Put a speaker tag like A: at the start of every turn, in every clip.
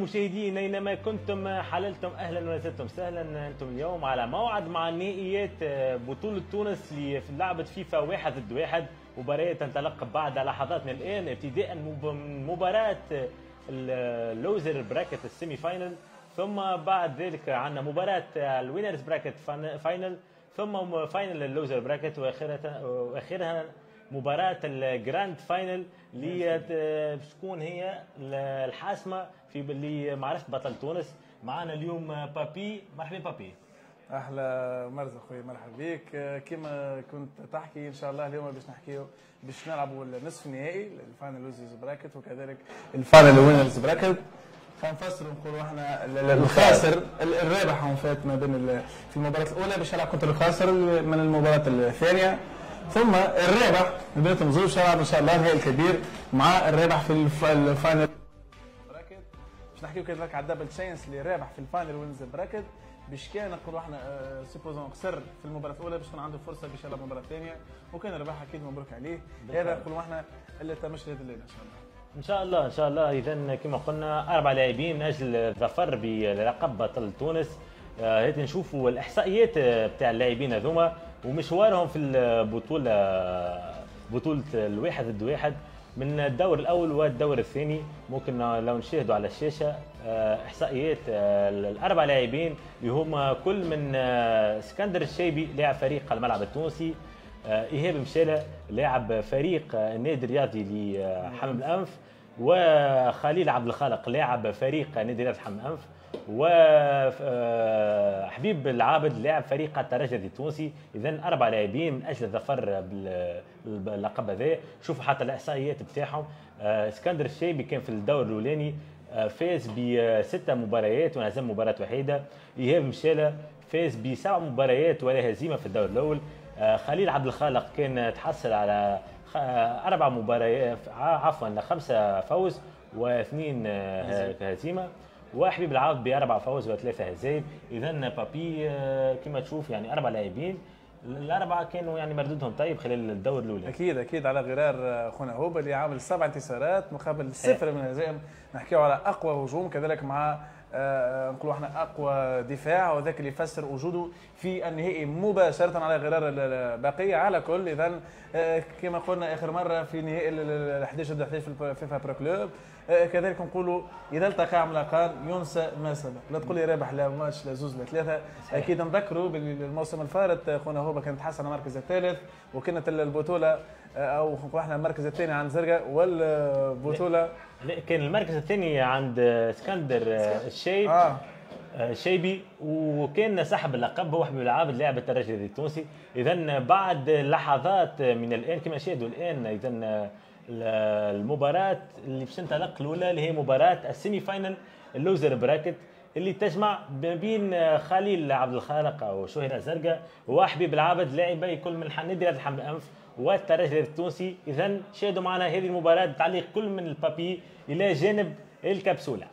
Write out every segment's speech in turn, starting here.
A: المشاهدين اينما كنتم حللتم اهلا وسهلا سهلا. انتم اليوم على موعد مع نهائيات بطولة تونس اللي لعبت فيفا 1 ضد 1. مباراة تنطلق بعد لحظات من الان، ابتداء من مباراة اللوزر براكت السيمي فاينل، ثم بعد ذلك عندنا مباراة الوينرز براكت فاينل، ثم فاينل اللوزر براكت، واخرها مباراة الجراند فاينل اللي تكون هي الحاسمة في اللي معرفة بطل تونس. معنا اليوم بابي. مرحبا بابي.
B: احلى مرزق خويا، مرحبا بك. كما كنت تحكي ان شاء الله اليوم باش نلعبوا النصف النهائي الفاينل لوزرز براكت وكذلك الفاينل وينرز براكت. فنفسروا نقولوا احنا الخاسر الرابح فات ما بين في المباراة الأولى باش يلعب كونتر الخاسر من المباراة الثانية، ثم الرابح بيناتهم زوج شرعب ان شاء الله النهائي الكبير مع الرابح في الفاينل براكت. باش نحكيو كذلك على الدبل تشانس اللي رابح في الفاينل وينز براكت، باش كان نقولوا احنا سيبوزون خسر في المباراة الأولى باش يكون عنده فرصة باش يلعب المباراة الثانية، وكان ربح أكيد مبروك عليه. هذا نقولوا احنا اللي تمشي هذا الليل ان شاء الله.
A: ان شاء الله اذا كما قلنا 4 لاعبين من اجل الظفر بلقب بطل تونس. هذه نشوفوا الاحصائيات بتاع اللاعبين هذوما ومشوارهم في بطولة الواحد ضد واحد من الدور الأول والدور الثاني. ممكن لو نشاهدوا على الشاشة إحصائيات الأربع لاعبين اللي هما كل من اسكندر الشيبي لاعب فريق الملعب التونسي، إيهاب مشالة لاعب فريق النادي الرياضي لحمام الأنف، وخليل عبد الخالق لاعب فريق نادي رياضي حمام الأنف، وحبيب العابد لاعب فريق الترجي التونسي. اذا 4 لاعبين من اجل الظفر باللقب هذا. شوفوا حتى الاحصائيات بتاعهم. اسكندر الشيبي كان في الدور الاولاني فاز ب6 مباريات وانهزم مباراه وحيده. ايهاب مشالة فاز ب7 مباريات ولا هزيمه في الدور الاول. خليل عبد الخالق كان تحصل على 4 مباريات، عفوا 5 فوز و2 هزيمه، وحبيب العابد ب4 فوز و3 هزايم. اذا بابي كما تشوف يعني 4 لاعبين، الاربعه كانوا يعني مردودهم طيب خلال الدور الاولى.
B: اكيد على غرار خونا هوبا اللي عامل 7 انتصارات مقابل 0 من الهزائم. نحكيو على اقوى هجوم كذلك مع نقولوا احنا اقوى دفاع، وذاك اللي يفسر وجوده في النهائي مباشره على غرار البقيه. على كل اذا كما قلنا اخر مره في نهائي ال 11 ضد 11 في فيفا برو كلوب، كذلك نقولوا اذا التقى عملاقان ينسى ما سبق. لا تقول لي رابح لا ماتش لا زوز لا 3. اكيد نذكروا بالموسم الفارط خونا هوبا كان تحسن المركز الثالث، وكانت البطوله او احنا المركز الثاني عند زرقاء، والبطوله
A: لا كان المركز الثاني عند اسكندر الشيبي، وكان سحب اللقب هو حبيب العابد لاعب الترجي التونسي. اذا بعد لحظات من الان كما شاهدوا الان، اذا المباراة اللي باش تنطلق الاولى اللي هي مباراة السيمي فاينل اللوزر براكت اللي تجمع بين خليل عبد الخالق او شهيرة زرقاء وحبيب العابد لاعبي كل من نادي حمام الانف والترجي التونسي. اذا شاهدوا معنا هذه المباراة بتعليق كل من البابي الى جانب الكبسولة.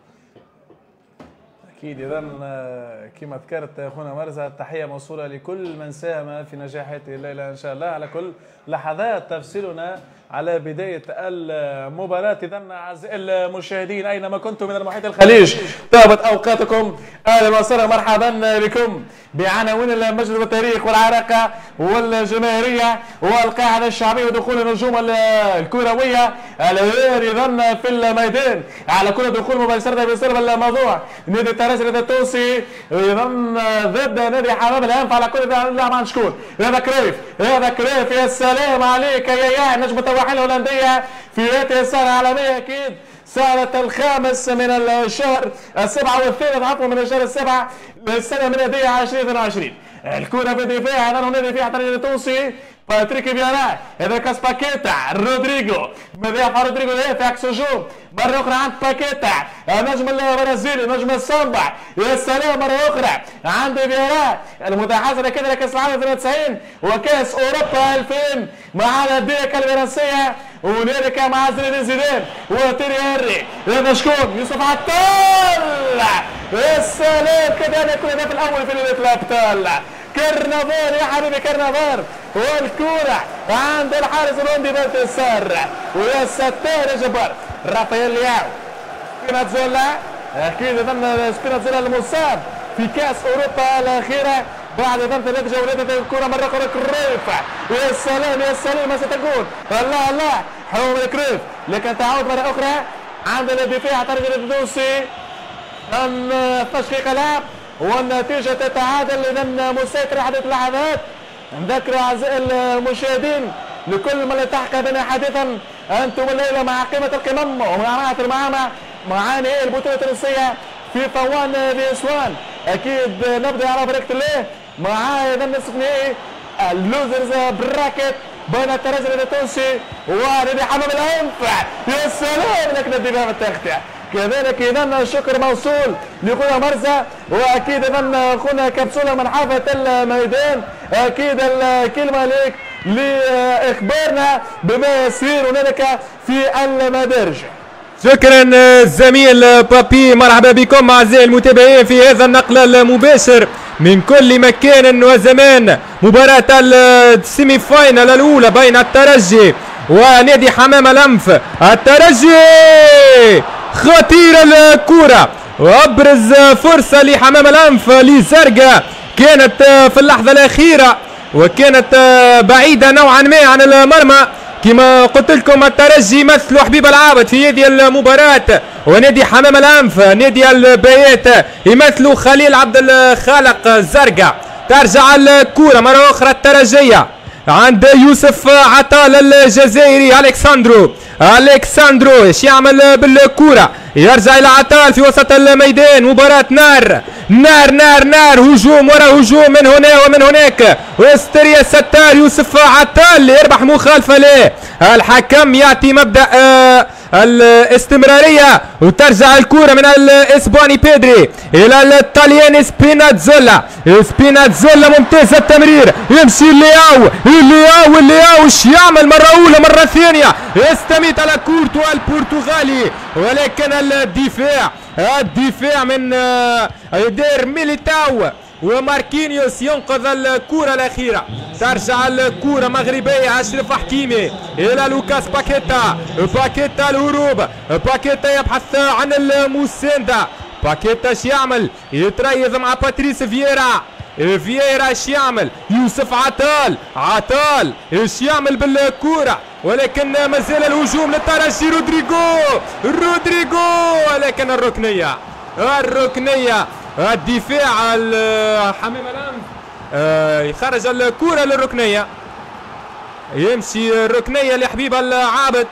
B: اكيد. اذا كما ذكرت اخونا مرزا، التحيه موصوله لكل من ساهم في نجاح هذه الليله ان شاء الله. على كل لحظات تفصلنا على بدايه المباراه. اذا اعزائي المشاهدين اينما كنتم من المحيط الخليج، طابت اوقاتكم، اهلا وسهلا مرحبا بكم بعناوين المجد والتاريخ والعراقه والجماهيريه والقاعده الشعبيه ودخول النجوم الكرويه الان اذا في الميدان. على كل دخول مباشره بسبب الموضوع نادي الترجي التونسي اذا ضد نادي حمام الانف. على كل نلعب عن شكون؟ هذا كريف يا سلام عليك يا نجم التوحيد الهولنديه في هذه السنه العالميه. اكيد سنة الخامس من الشهر السبعة والثالث عفوا من الشهر السبعة للسنة الميلادية 2022. الكرة في الدفاع هذا نادي الدفاع الترجي التونسي. باتريك فيارا، هذا كاس باكيتا، رودريجو مدافع، رودريجو في عكس هجوم مرة أخرى عند باكيتا النجم البرازيلي نجم الصنبع. يا سلام مرة أخرى عند فيارا المتحصل كذا كأس العالم 92 وكأس أوروبا 2000 مع الأندية الفرنسية، وهنالك مع زين الدين زيدان وتيري هنري. هذا شكون؟ يوسف عطال. يا سلام كذا يكون الهدف الأول في ليلة الأبطال. كرنفال يا حبيبي كرنفال، والكورة عند الحارس الهولندي بالتسار. ويا ستار يا جبار رافائيل لياو بيناتزولا اكيد اذا سبيناتزولا المصاب في كاس اوروبا الاخيره بعد اذا 3 جولات. الكره مره اخرى كرويف، يا سلام يا سلام ما ستكون. الله الله حوم كرويف، لكن تعود مره اخرى عند الدفاع ترجع التونسي. 12 دقيقه لعب والنتيجه تتعادل. اذا مسيطر حدث اللحظات. نذكر اعزائي المشاهدين لكل من التحق بنا حديثا انتم الليله مع قمه القمم ومع معاني البطوله التونسيه في طوان ذي اسوان. اكيد نبدا على بركه الله مع اذا نصف نهائي اللوزرز براكت بين الترجي التونسي ونادي حمام الانف. يا سلام لكن الدفاع التغطيه. كذلك اذا الشكر موصول لخونا مرزا، واكيد اذا خونا كبسوله من حافه الميدان. اكيد الكلمه لك لاخبارنا بما يسير هنالك في المدارج.
C: شكرا الزميل بابي. مرحبا بكم اعزائي المتابعين في هذا النقل المباشر من كل مكان وزمان. مباراة السيمي فاينل الاولى بين الترجي ونادي حمام الانف. الترجي خطير الكرة وابرز فرصة لحمام الانف لزرقاء كانت في اللحظة الاخيرة وكانت بعيدة نوعا ما عن المرمى. كما قلت لكم الترجي مثل حبيب العابد في هذه المباراة، ونادي حمام الانف نادي البيات يمثل خليل عبد الخالق زرقاء. ترجع الكرة مرة أخرى الترجية عند يوسف عطال الجزائري. الكساندرو ايش يعمل بالكرة؟ يرجع الى عطال في وسط الميدان. مباراة نار نار نار نار، هجوم وراء هجوم من هنا ومن هناك. واستريا ستار يوسف عطال يربح مخالفة له. الحكم يعطي مبدأ الاستمرارية وترجع الكرة من الاسباني بيدري الى الطلياني سبيناتزولا. ممتاز التمرير، يمشي اللياو ايش يعمل مرة أولى مرة ثانية، يستميت على كورتوا البرتغالي، ولكن الدفاع من يدير ميليتاو وماركينيوس ينقذ الكرة الأخيرة. ترجع الكرة مغربية أشرف حكيمي إلى لوكاس باكيتا الهروب. باكيتا يبحث عن المساندة. باكيتا اش يعمل؟ يتريض مع باتريس فييرا ايش يعمل؟ يوسف عطال ايش يعمل بالكرة؟ ولكن مازال الهجوم للترجي. رودريغو ولكن الركنية الدفاع حمام الانف يخرج الكرة للركنية. يمشي الركنية لحبيب العابد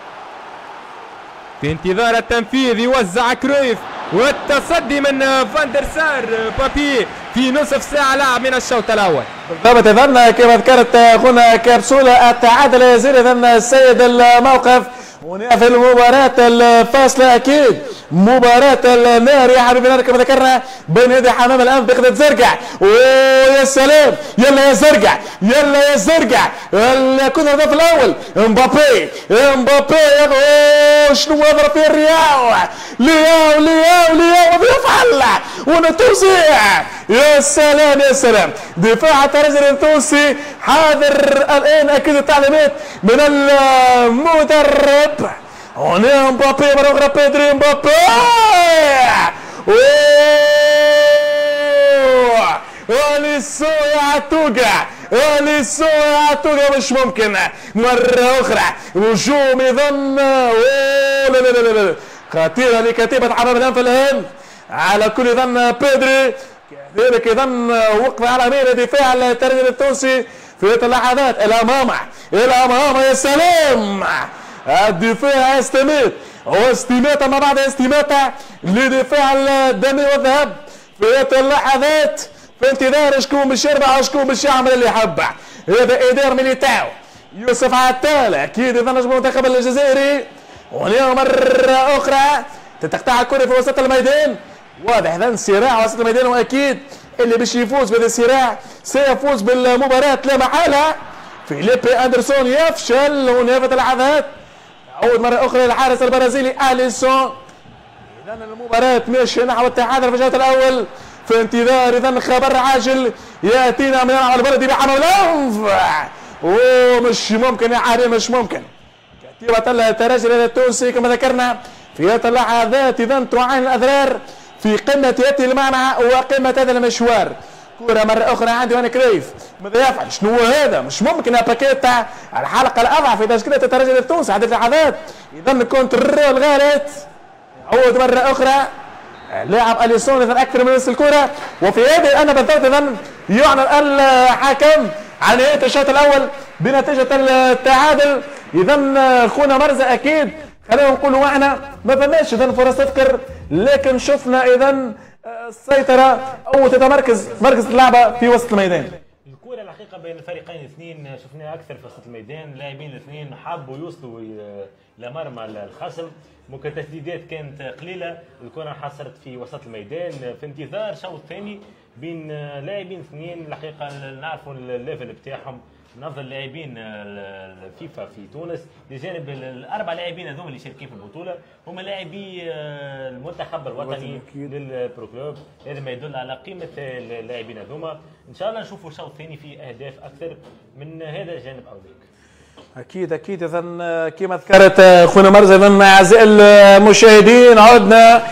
C: في انتظار التنفيذ. يوزع كرويف والتصدي من فاندر سار بابي في نصف ساعة لعب من الشوط الأول.
B: بالضبط إذن كما ذكرت أخونا كبسولة التعادل يزيد إذن السيد الموقف. هنا في المباراة الفاصلة أكيد مباراة النار يا حبيبي كما ذكرنا بين يدي حمام الأنف بقدر زرقاء. ويا سلام يلا يا زرقاء يكون الهدف الأول. امبابي شنو يضرب فيه لياو ويفعل ونتوزيع. يا سلام دفاع الترجي التونسي حاضر الآن أكيد التعليمات من المدرب. هنا امبابي مرة أخرى بيدري امبابي أليسو يعتوقع مش ممكن. مرة أخرى هجوم يظن لا خطيرة لكتيبة حمام الأنف الآن على كل ظن بيدري. كذلك إذن وقف على ميل دفاع الترجي التونسي في اللحظات الأمام يا سلام. الدفاع يستميت واستماتة ما بعد استماتة لدفاع الدمي والذهب في اللحظات في انتظار شكون باش يربح وشكون باش يعمل اللي يحبه. هذا إدار ميليتاو يوسف عطال أكيد إذا نجم المنتخب الجزائري. واليوم مرة أخرى تقطع الكرة في وسط الميدان. واضح إذا صراع وسط الميدان، وأكيد اللي باش يفوز بهذا الصراع سيفوز بالمباراة لا محالة. فيليبي أندرسون يفشل هنا في اللحظات. عود مرة أخرى للحارس البرازيلي أليسون. إذا المباراة ماشية نحو التعادل في الشوط الأول في انتظار إذا خبر عاجل يأتينا من الملعب البلدي بحمام الأنف. ومش ممكن يا حبيبي مش ممكن. كتيبة الترجي التونسي كما ذكرنا في هذه اللحظات إذا تعاني الأضرار في قمة هذه المعنى وقمة هذا المشوار. كرة مرة أخرى عندي وأنا كريف ماذا يفعل؟ شنو هذا؟ مش ممكن الباكيت تاع الحلقة الأضعف في تشكيلة الترجي التونسي هذه اللحظات. إذا كونترول غلط عود مرة أخرى لاعب اليسون إذا أكثر من نص الكرة. وفي هذه أنا بالضبط إذا يعلن الحكم عن نهاية الشوط الأول بنتيجة التعادل. إذا خونا مرزا أكيد خلينا نقولوا احنا ما فماش اذا فرص تذكر، لكن شفنا اذا السيطره او تتمركز مركز اللعبه في وسط الميدان.
A: الكرة الحقيقة بين الفريقين الاثنين شفناها أكثر في وسط الميدان، اللاعبين الاثنين حبوا يوصلوا لمرمى الخصم، ممكن تسديدات كانت قليلة، الكرة انحصرت في وسط الميدان في انتظار شوط ثاني بين لاعبين اثنين. الحقيقة نعرفوا الليفل بتاعهم نفضل لاعبين الفيفا في تونس بجانب الاربع لاعبين هذوما اللي شاركين في البطوله هم لاعبي المنتخب الوطني للبرو كلوب. هذا ما يدل على قيمه اللاعبين هذوما. ان شاء الله نشوفوا شوط ثاني فيه اهداف اكثر من هذا الجانب او ذاك.
B: اكيد اذا كما ذكرت خونا مرزا. اذا اعزائي المشاهدين عدنا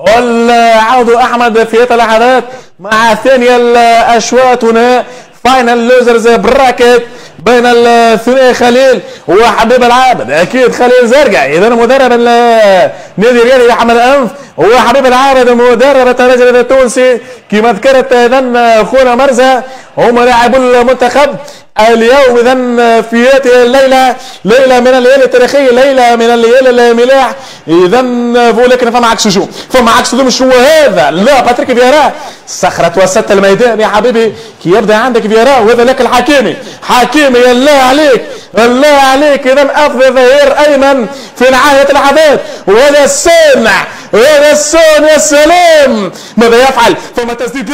B: والعود احمد في هذه اللحظات مع ثاني الاشواط هنا فاينل لوزرز براكت بين الثنائي خليل وحبيب العابد. اكيد خليل زرقاء اذا مدرب النادي الرياضي حمد الانف وحبيب العابد مدرب الترجي التونسي كما ذكرت. اذا خونا مرزا هم لاعبو المنتخب اليوم. اذا في هذه الليله ليله من الليالي التاريخيه، ليله من الليالي الملاح. اذا ولكن فما عكس شو؟ فما عكس مش هو هذا؟ لا باتريك فييرا صخرة وسط الميدان يا حبيبي كي يبدا عندك فييرا وهذا لك الحكيمي. حكيمي الله عليك الله عليك. اذا افضل ظهير ايمن في نهايه اللحظات وهذا السامع وهذا السون يا سلام ماذا يفعل؟ فما تسديد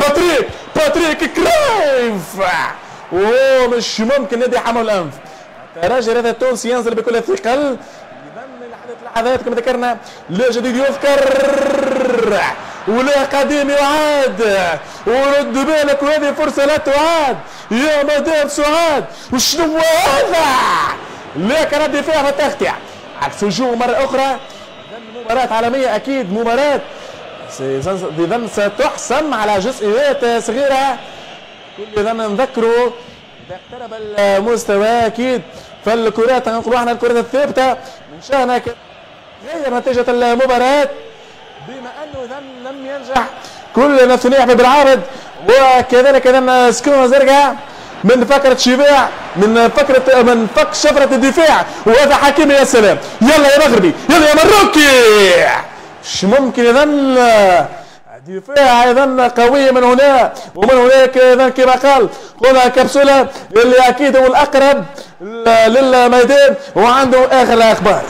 B: باتريك كرايف. مش ممكن نادي حمل الانف. الترجي هذا التونسي ينزل بكل الثقل. اذا لحظات كما ذكرنا لا جديد يذكر ولا قديم يعاد. ورد بالك وهذه فرصه لا تعاد يا مدام سعاد. وشنو هذا؟ لكن الدفاع والتغطيه عكس الهجوم مره اخرى. مباراه عالميه اكيد مباراه اذا ستحسم على جزئيات صغيره. اذا نذكروا اذا اقترب المستوى اكيد فالكرات نقولوا احنا الكرات الثابته من شانك غير نتيجه المباراه بما انه اذا لم ينجح كل ثنائي بالعارض وكذلك اذا سكون زرقاء من فكره شباع من فك شفره الدفاع. وهذا حكيمي يا سلام. يلا يا مغربي يلا يا مروكي. مش ممكن اذا دفاع اذا قوي من هنا ومن هناك. اذا كما قال هنا كبسوله اللي اكيد هو الاقرب للميدان وعنده اخر الاخبار.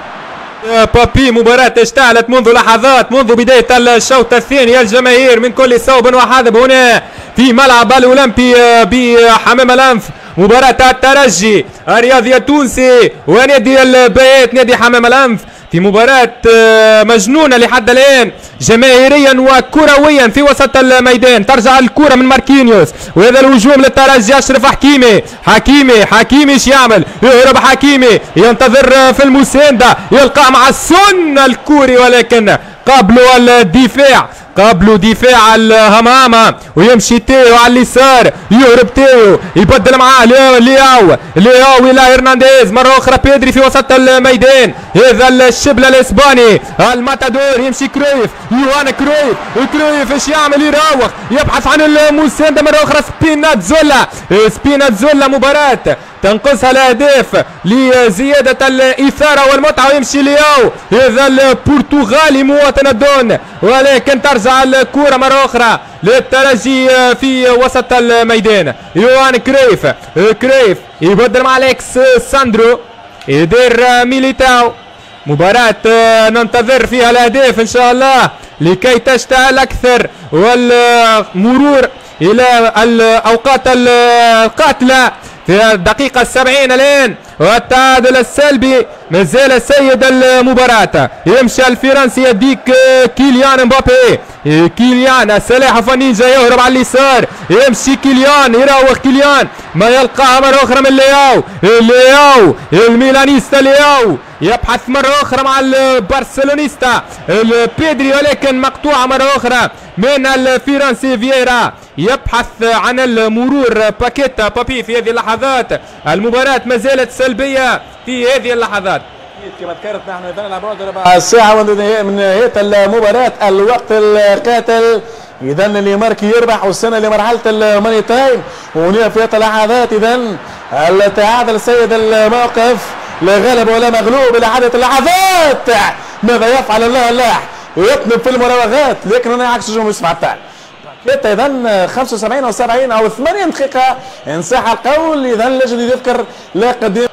C: بابي مباراة اشتعلت منذ لحظات منذ بداية الشوط الثاني. الجماهير من كل صوب وحدب هنا في ملعب الأولمبي بحمام الأنف. مباراة الترجي الرياضي التونسي ونادي البيت نادي حمام الأنف في مباراة مجنونة لحد الآن جماهيريا وكرويا في وسط الميدان. ترجع الكرة من ماركينيوس وهذا الهجوم للترجي. أشرف حكيمي ايش يعمل؟ يهرب حكيمي ينتظر في المساندة يلقى مع السن الكوري ولكن قابلوا دفاع الهمامة ويمشي تيو على اليسار يهرب تيو يبدل معاه لياو الى هرنانديز مرة أخرى بيدري في وسط الميدان. هذا الشبل الإسباني الماتادور يمشي كرويف يوهان كرويف ايش يعمل؟ يراوغ يبحث عن المساندة مرة أخرى. سبيناتزولا مباراة تنقصها الأهداف لزيادة الإثارة والمتعة ويمشي لياو هذا البرتغالي مواطن الدون ولكن ترجع الكرة مرة أخرى للترجي في وسط الميدان. يوهان كريف يبدل مع أليكس ساندرو يدير ميليتاو. مباراة ننتظر فيها الأهداف إن شاء الله لكي تشتعل أكثر والمرور إلى الأوقات القاتلة في الدقيقة 70 الآن والتعادل السلبي مازال سيد المباراة. يمشي الفرنسي يديك كيليان مبابي كيليان سلاح فانيجا يهرب على اليسار، يمشي كيليان يراوغ كيليان ما يلقاها مرة أخرى من لياو الميلانيستا لياو يبحث مرة أخرى مع البرشلونيستا البيدري، ولكن مقطوعة مرة أخرى من الفرنسي فييرا، يبحث عن المرور باكيتا بابي. في هذه اللحظات المباراة ما زالت سلبية في هذه اللحظات.
B: كما ذكرت نحن اذا على بعد ربع ساعه من نهايه المباراه، الوقت القاتل. اذا اللي ماركي يربح والسنه لمرحله الماني تايم، وهنا في اللحظات اذا التعادل سيد الموقف، لا غالب ولا مغلوب الى عدد اللحظات. ماذا يفعل الله يطلب في المراوغات، لكن هنا عكس الجمهور يسمع التاع اذا 75 او 70 او 80 دقيقه ان صح القول. اذا لجل يذكر لا قديم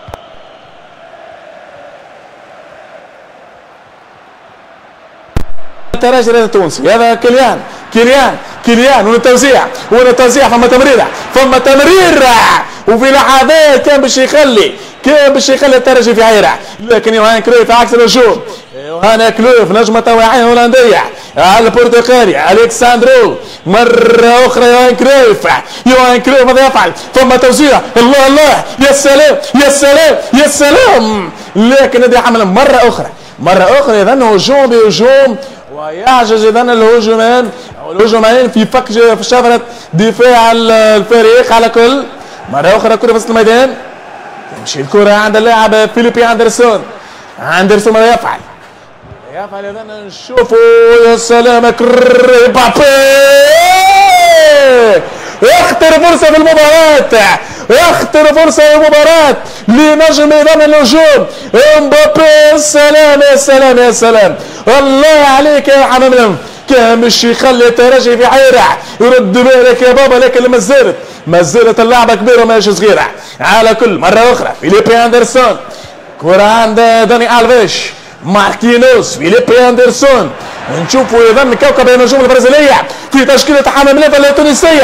B: التراجع التونسي. هذا كيليان والتوزيع ثم تمرير وفي لحظات كان باش يخلي الترجي في عيره، لكن يوهان كرويف عكس الهجوم. يوهان كرويف نجمة توعية هولندية على البرتغالي الكساندرو مرة أخرى. يوهان كرويف ماذا يفعل؟ ثم توزيع الله يا سلام لكن هذه حملة مرة أخرى إذا هجوم بهجوم، ويعجز إذا الهجومين في فك في شفرة دفاع الفريق. على كل مرة أخرى كرة في وسط الميدان، تمشي الكرة عند اللاعب فيليبي أندرسون ماذا يفعل إذا نشوفوا. يا سلام مبابي يخطر فرصة في المباراة، لنجم إذا الهجوم مبابي. يا سلام الله عليك يا حمام، كان مش يخلي الترجي في حيرة. يرد بالك يا بابا، لكن ما زالت اللعبة كبيرة وماهيش صغيرة. على كل مرة أخرى فيليبي أندرسون، كرة عند داني ألفيش، ماركينوس فيليبي أندرسون. نشوفوا إذا كوكب النجوم البرازيلية في تشكيلة حمامات التونسية.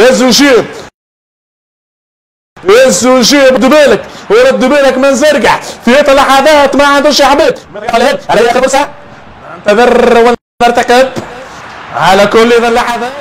B: يزوجي رد بالك من زرقع في اللحظات ما عندوش عبيد. على ياخذ فرصة انتظر ونرتكب. على كل إذا اللحظات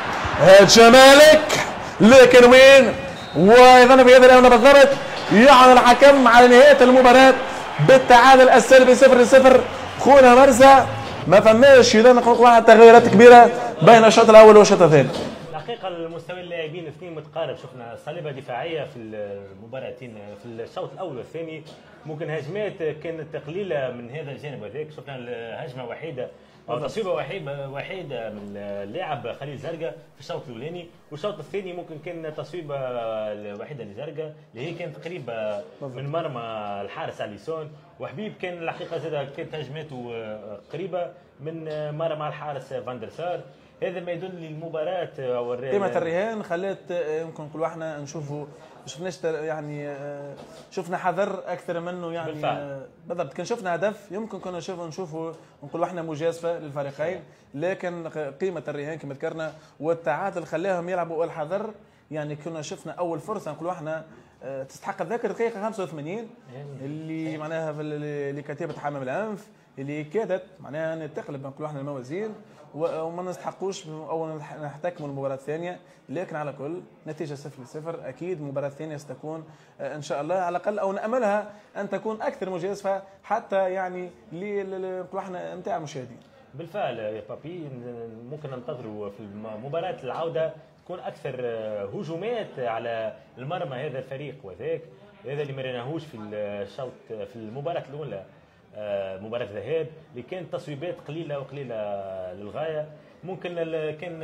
B: جمالك، لكن وين؟ وايضا في هذه الآونة بالضبط يعلن الحكم على نهاية المباراة بالتعادل السلبي 0-0. خونا مرزا ما فماش اذا نقول واحد تغييرات كبيره بين الشوط الاول والشوط الثاني.
A: الحقيقه المستوى اللاعبين الاثنين متقارب، شفنا صليبه دفاعيه في المباراتين في الشوط الاول والثاني، ممكن هجمات كانت قليله من هذا الجانب هذاك، شفنا هجمه وحيده او تصويبه وحيده من اللاعب خليل زرقاء في الشوط الاولاني، والشوط الثاني ممكن كان تصويبه الوحيده لزرقاء اللي هي كانت قريبه من مرمى الحارس اليسون، وحبيب كان الحقيقه زاد كانت هجماته قريبه من مرمى الحارس فاندر سار. هذا ما يدل للمباراه او
B: قيمه الرهان خلات يمكن نقولوا احنا نشوفوا شفناش يعني شفنا حذر اكثر منه يعني بالضبط. كان شفنا هدف يمكن كنا نشوفوا نقولوا احنا مجازفه للفريقين، لكن قيمه الرهان كما ذكرنا والتعادل خلاهم يلعبوا الحذر. يعني كنا شفنا اول فرصه نقولوا احنا تستحق الذكر دقيقه 85 اللي معناها لكتيبه حمام الانف اللي كادت معناها ان تقلب نقولوا احنا الموازين وما نستحقوش او نحتكموا المباراه الثانيه، لكن على كل نتيجه 0-0 اكيد المباراه الثانيه ستكون ان شاء الله على الاقل او ناملها ان تكون اكثر مجازفه حتى يعني نقولوا احنا نتاع المشاهدين.
A: بالفعل يا بابي ممكن ننتظروا في مباراه العوده تكون اكثر هجومات على المرمى هذا الفريق وذاك، هذا اللي ما ريناهوش في الشوط في المباراه الاولى مباراة الذهاب اللي كانت تصويبات قليلة للغاية. ممكن كان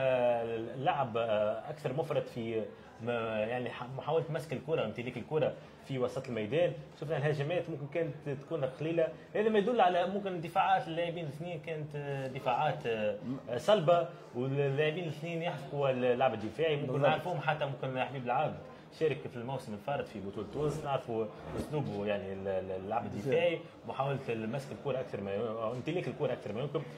A: اللعب أكثر مفرط في يعني محاولة مسك الكرة وامتلاك الكرة في وسط الميدان. شفنا الهجمات ممكن كانت تكون قليلة، هذا ما يدل على ممكن دفاعات اللاعبين الاثنين كانت دفاعات صلبة، واللاعبين الاثنين يحفظوا اللعب الدفاعي، ممكن نعرفوهم حتى ممكن حبيب العابد شارك في الموسم الفارط في بطوله تونس، نعرفوا اسلوبه يعني اللعب الدفاعي، محاوله مسك الكره اكثر ما او امتلاك الكره اكثر ما يمكن.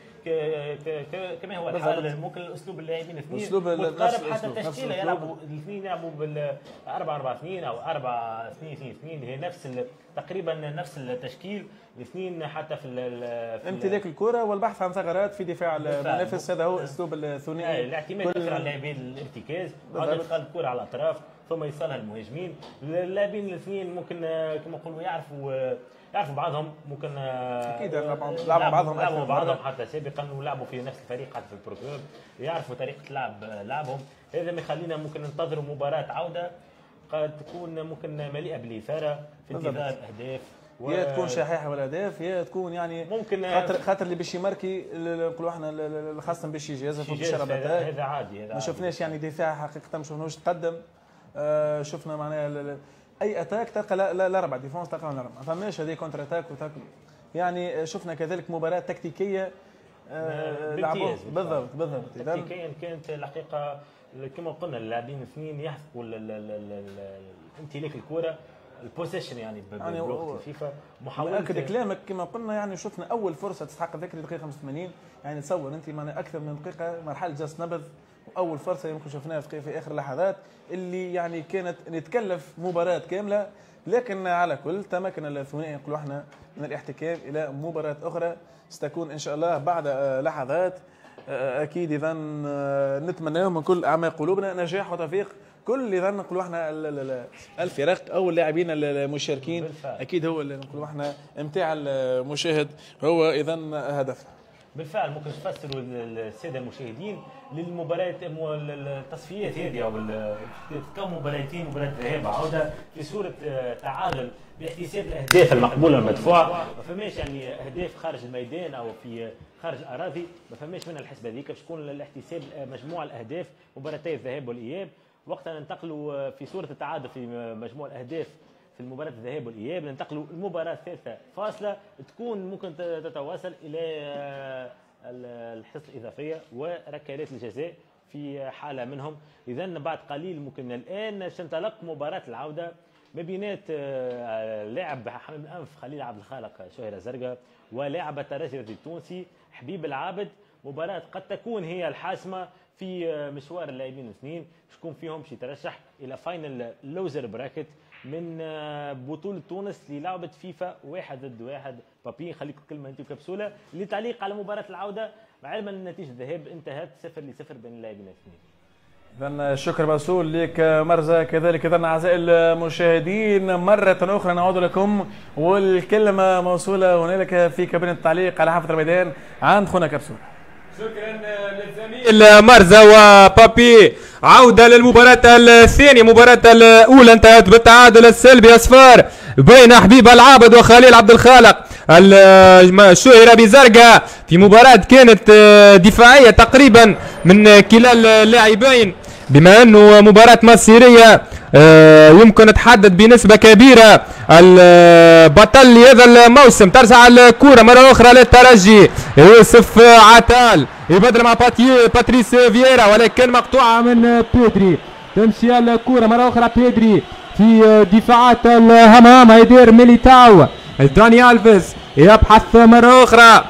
A: كما هو الحال ممكن الاسلوب اللاعبين اثنين متقارب حتى التشكيله يلعبوا الاثنين يلعبوا بال 4-4-2 او 4-2-2-2 اللي هي نفس تقريبا نفس التشكيل الاثنين حتى في
B: امتلاك الكره والبحث عن ثغرات في دفاع المنافس. هذا هو اسلوب الثنائي.
A: الاعتماد اكثر على اللاعبين الارتكاز، عاد يدخل الكره على الاطراف ثم يوصلها للمهاجمين. اللاعبين الاثنين ممكن كما نقولوا يعرفوا بعضهم، ممكن
B: اكيد لعبوا
A: بعضهم حتى سابقا ولعبوا في نفس الفريق حتى في البروجرام، يعرفوا طريقه لعبهم. هذا ما يخلينا ممكن ننتظروا مباراه عوده قد تكون ممكن مليئه بالاثاره في انتظار اهداف،
B: يا تكون شحيحه والاهداف، يا تكون يعني
A: ممكن
B: خاطر اللي باش يماركي نقولوا احنا خاصه باش يجازف في الشربات.
A: هذا عادي،
B: ما شفناش يعني دفاع حقيقه، ما شفناش تقدم. شفنا معناها اي اتاك تلقى لا 4 ديفونس تلقى لا 4، ما فماش هذه كونتر اتاك يعني شفنا كذلك مباراه تكتيكيه
A: لعبوا
B: بالضبط.
A: تكتيكيا كانت الحقيقه كما قلنا اللاعبين الاثنين يحققوا امتلاك الكره، البوزيشن يعني بلغه الفيفا. محاوله
B: اكد كلامك كما قلنا، يعني شفنا اول فرصه تستحق الذكر دقيقه 85. يعني تصور انت معنا اكثر من دقيقه مرحله جلسه نبذ، واول فرصه يمكن شفناها في اخر لحظات اللي يعني كانت نتكلف مباراه كامله. لكن على كل تمكن الثنائي نقولوا احنا من الاحتكام الى مباراه اخرى ستكون ان شاء الله بعد لحظات. اكيد اذا نتمنى من كل اعماق قلوبنا نجاح وتوفيق كل اذا نقولوا احنا الفرق او اللاعبين المشاركين. اكيد هو اللي نقولوا احنا امتاع المشاهد هو اذا هدفنا.
A: بالفعل ممكن تفسروا الساده المشاهدين للمباريات التصفيات هذه او تكون مباراتين، مباراه ذهاب وعوده في صوره تعادل باحتساب الاهداف المقبوله المدفوعه. ما فماش يعني اهداف خارج الميدان او في خارج الاراضي، ما فماش منها الحسبه هذيك باش تكون الاحتساب مجموع الاهداف مباراتي الذهاب والاياب. وقتها ننتقلوا في صوره التعادل في مجموع الاهداف في المباراة الذهاب والإياب، ننتقلوا المباراة الثالثة فاصلة تكون ممكن تتواصل إلى الحصة الإضافية وركلات الجزاء في حالة منهم. إذا بعد قليل ممكن الآن تنطلق مباراة العودة ما بينات لاعب حمام الأنف خليل عبد الخالق شهيرة زرقاء ولاعب الترجي التونسي حبيب العابد. مباراة قد تكون هي الحاسمة في مشوار اللاعبين الاثنين، شكون فيهم باش يترشح إلى فاينل لوزر براكت من بطولة تونس للعبة فيفا 1-1. بابي خليكم كلمة انت وكبسولة لتعليق على مباراة العودة، علما ان نتيجة الذهاب انتهت 0-0 بين اللاعبين الاثنين.
B: إذن شكر موصول لك مرزا. كذلك إذن أعزائي المشاهدين مرة أخرى نعود لكم والكلمة موصولة هنالك في كابينة التعليق على حافة الميدان عند خونا كبسولة.
C: شكرا للزميل مرزا وبابي. عودة للمباراة الثانية. المباراة الأولى انتهت بالتعادل السلبي أصفار بين حبيب العابد وخليل عبد الخالق الشهيرة بزرقاء في مباراة كانت دفاعية تقريبا من كلا اللاعبين، بما أنه مباراة مصيرية يمكن تحدد بنسبة كبيرة البطل لهذا الموسم. ترجع الكرة مرة أخرى للترجي، يوسف عتال يبدل مع باتريس فييرا ولكن مقطوعة من بيدري. تمشي الكرة مرة أخرى بيدري في دفاعات الهمام يدير ميليتاو. داني ألفيس يبحث مرة أخرى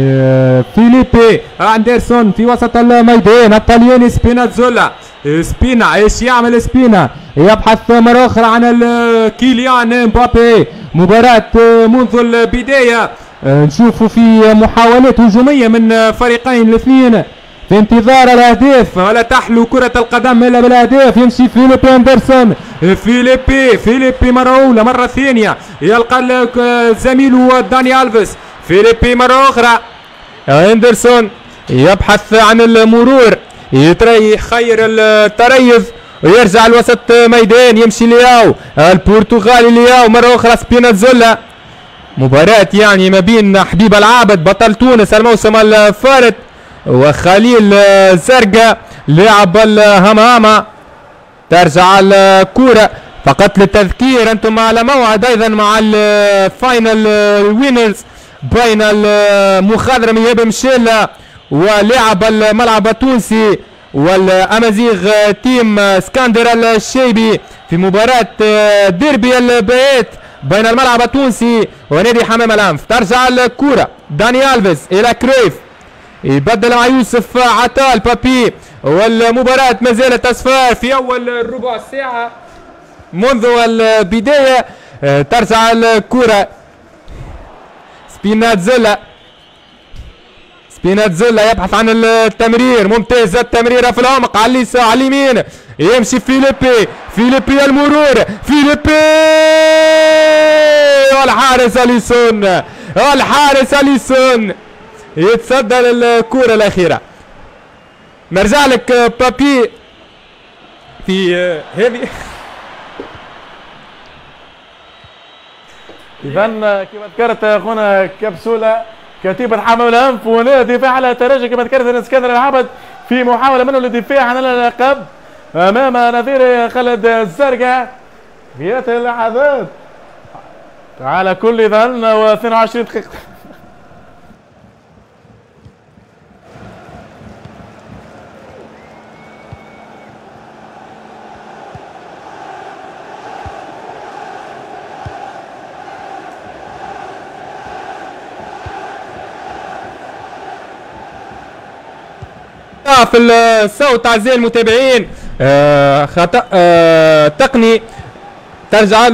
C: فيليبي أندرسون في وسط الميدان. الطلياني سبينازولا. سبينا ايش يعمل سبينا؟ يبحث مرة أخرى عن كيليان مبابي. مباراة منذ البداية نشوفوا في محاولات هجومية من فريقين الاثنين في انتظار الاهداف، ولا تحلو كرة القدم الا بالاهداف. يمشي فيليبي اندرسون. فيليبي مرة أولى مرة ثانية يلقى زميله داني ألفيس. فيليبي مرة أخرى اندرسون يبحث عن المرور، يخير التريث ويرجع لوسط ميدان. يمشي لياو البرتغالي لياو مرة أخرى سبينازولا. مباراة يعني ما بين حبيب العابد بطل تونس الموسم الفارط وخليل زرقاء لاعب الهمامة. ترجع الكرة فقط للتذكير انتم على موعد ايضا مع الفاينل وينرز بين المخضرم يابا مشيلا ولاعب الملعب التونسي والامازيغ تيم اسكندر الشيبي في مباراة ديربي البيت بين الملعب التونسي ونادي حمام الانف. ترجع الكرة داني الفيز الى كريف، يبدل مع يوسف عطال بابي، والمباراة ما زالت اصفار في اول ربع ساعة منذ البداية. ترجع الكرة سبيناتزولا يبحث عن التمرير، ممتاز التمريره في العمق على اليمين، يمشي فيليبي المرور، والحارس اليسون يتصدى للكرة الأخيرة. نرجع لك بابي في هذه.
B: إذا كما ذكرت أخونا كبسولة كتيبة حمام الأنف ونادي دفاع على ترجي كما ذكرت اسكندر العبد في محاولة منه للدفاع عن اللقب أمام نظير خالد الزرقاء في هذه اللحظات. على كل ظن و22 دقيقة
C: في الصوت أعزائي المتابعين، خطأ تقني. ترجع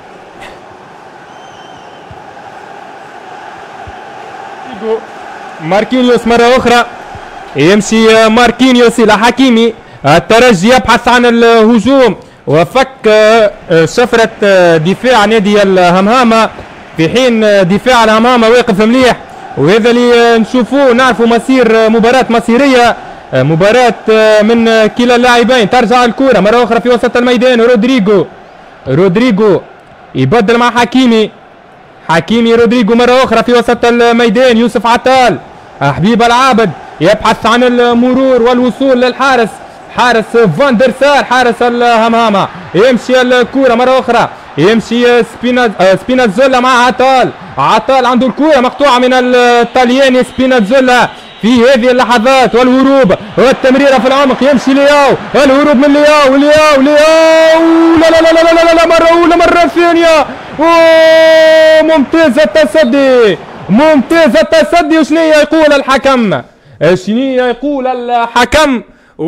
C: ماركينيوس مرة أخرى، يمشي ماركينيوس إلى حكيمي. الترجي يبحث عن الهجوم وفك شفرة دفاع نادي الهمهامة، في حين دفاع الهمهامة واقف مليح، وهذا اللي نشوفوه نعرفوا مصير مباراة مصيرية، مباراة من كلا اللاعبين. ترجع الكرة مرة أخرى في وسط الميدان، رودريجو يبدل مع حكيمي رودريجو مرة أخرى في وسط الميدان. يوسف عطال حبيب العابد يبحث عن المرور والوصول للحارس، حارس فان دير سار حارس الهمهامة. يمشي الكرة مرة أخرى، يمشي سبيناتزولا مع عطال عنده الكرة مقطوعة من الطلياني سبيناتزولا في هذه اللحظات، والهروب والتمريرة في العمق. يمشي لياو، الهروب من لياو لا لا لا لا لا لا مرة أولى مرة ثانية. ممتاز التصدي. وشنو يقول الحكم؟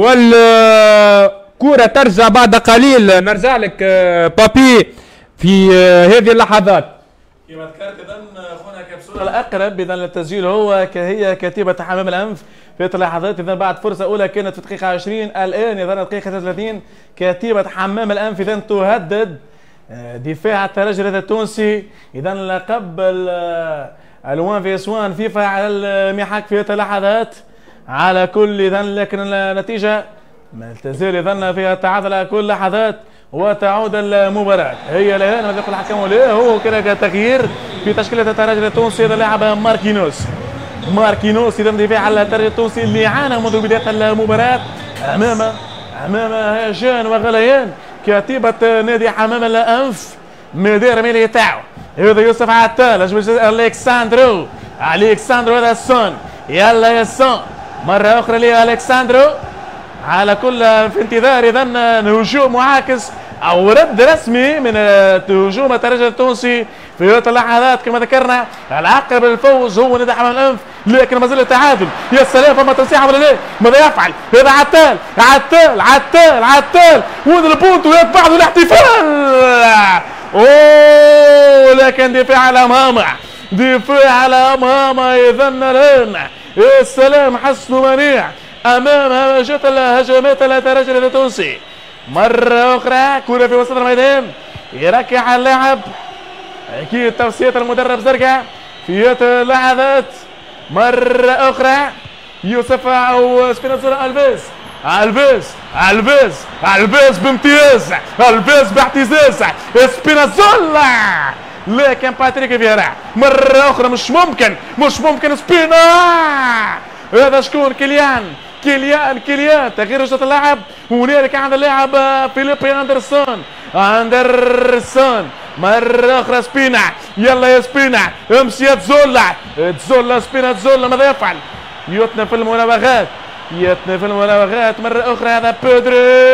C: والكرة ترجع بعد قليل. نرجع لك بابي في هذه اللحظات.
B: كما ذكرت اذا اخونا كبسوله الاقرب اذا للتسجيل هي كتيبه حمام الانف في اللحظات. اذا بعد فرصه اولى كانت في دقيقه 20، الان اذا دقيقه 33 كتيبه حمام الانف اذا تهدد دفاع الترجي التونسي. اذا لقب الوان فيس وان فيفا على المحك في اللحظات على كل. اذا لكن النتيجه ما تزال اذا فيها التعادل على كل اللحظات، وتعود المباراة. هي الآن ماذا يقول الحكم؟ هو كان تغيير في تشكيلة الترجي التونسي. هذا لاعب ماركينوس إذا دفاع على الترجي التونسي اللي عانى منذ بداية المباراة أمام هيجان وغليان كتيبة نادي حمام الأنف. مدير ميلي تاعو هذا يوسف عطال، ألكساندرو هذا السون. يلا يا سون مرة أخرى لألكساندرو. على كل في انتظار اذا هجوم معاكس او رد رسمي من هجوم الترجي التونسي في اللحظات. كما ذكرنا العقب الفوز هو نادي حمام الانف، لكن ما زال التعادل. يا سلام، فما تنسيحه ولا لا؟ ماذا يفعل؟ هذا عطال وين البونت ويتبعه الاحتفال. لكن دفاع على امامه اذا الان. يا سلام، حسن منيع امام هجمات الترجي التونسي. مره اخرى كره في وسط الميدان، يركع اللاعب اكيد توصيه المدرب زرقاء في هذه اللحظات. مره اخرى يوسف او سبيناتزولا الفيز بامتياز، الفيز باعتزاز سبيناتزولا. لكن باتريك فييرا مره اخرى مش ممكن سبينا. هذا شكون؟ كيليان تغيير وجهة اللاعب. هنالك عند اللاعب فيليبي أندرسون مرة أخرى سبينا. يلا يا سبينا، امشي تزولا سبينا. ماذا يفعل؟ يوتنا في المناوغات يتنفى المراوغات مرة أخرى. هذا بيدرو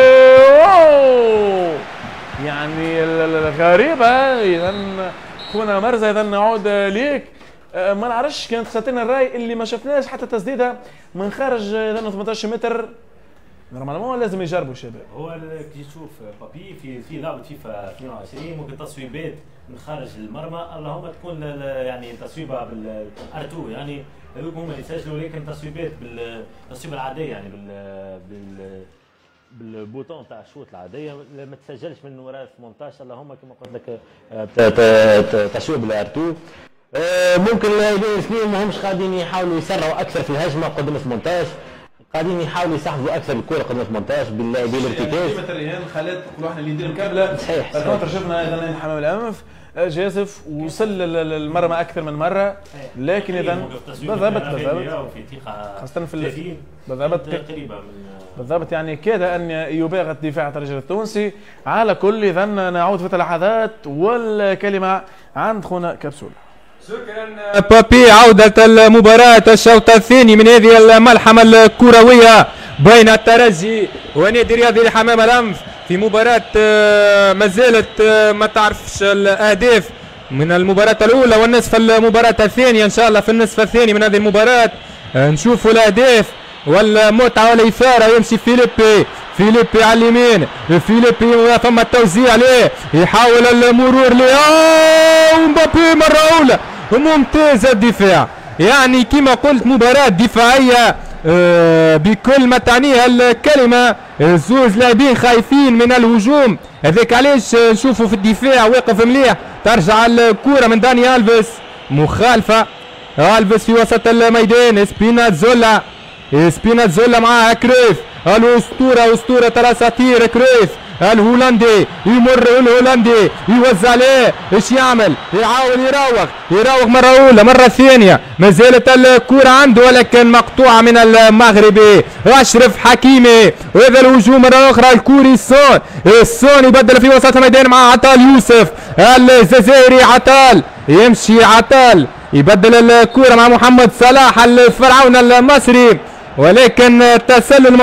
B: يعني الغريبة. إذا خونا مرزا إذا نعود ليك. ما نعرفش كانت خاطرنا الراي اللي ما شفناش حتى تسديدة من خارج إذا 18 متر. نورمالمون لازم يجربوا الشباب.
A: هو كي تشوف بابي في لعبة فيفا 22 ممكن تصويبات من خارج المرمى، اللهم تكون يعني تصويبه بالار2 يعني هما اللي يسجلوا، لكن تصويبات بالتصويبه العاديه يعني بالبوتون تاع الشوط العاديه ما تسجلش من وراء 18، اللهم كما قلت لك تصويب بالار2. ممكن الاثنين ماهمش قاعدين يحاولوا يسرعوا اكثر في الهجمه قدام 18، قاعدين يحاولوا يستحفظوا اكثر الكره قدام 18 بالارتكاز.
B: يعني مثلا خالد كل واحد اللي يدير مكابله.
A: صحيح.
B: شفنا ايضا حمام الانف جازف وصل للمرمى اكثر من مره، لكن اذا بالضبط خاصه في بالضبط يعني كاد ان يباغت الدفاع الترجي التونسي. على كل اذا نعود في اللحظات والكلمه عند خونا كبسول.
C: شكرا بابي. عودة المباراة الشوط الثاني من هذه الملحمة الكروية بين الترجي ونادي رياضي الحمام الأنف في مباراة ما زالت ما تعرفش الأهداف من المباراة الأولى والنصف المباراة الثانية. إن شاء الله في النصف الثاني من هذه المباراة نشوفوا الأهداف والمتعة والإثارة. يمشي فيليبي على اليمين، فيليبي ثم التوزيع عليه، يحاول المرور مبابي مرة أولى. ممتاز الدفاع، يعني كما قلت مباراة دفاعية بكل ما تعنيه الكلمة. زوج لاعبين خايفين من الهجوم، هذاك علاش نشوفوا في الدفاع واقف مليح. ترجع الكرة من داني ألفيس، مخالفة ألفيس في وسط الميدان. سبيناتزولا معاه كرويف، الأسطورة أسطورة الأساطير كرويف الهولندي. يمر الهولندي يوزع عليه، ايش يعمل؟ يحاول يراوغ مرة أولى مرة ثانية، ما زالت الكرة عنده ولكن مقطوعة من المغربي أشرف حكيمي. وهذا الهجوم مرة أخرى الكوري السون يبدل في وسط الميدان مع عطال يوسف الجزائري. عطال يمشي، عطال يبدل الكرة مع محمد صلاح الفرعون المصري، ولكن التسلل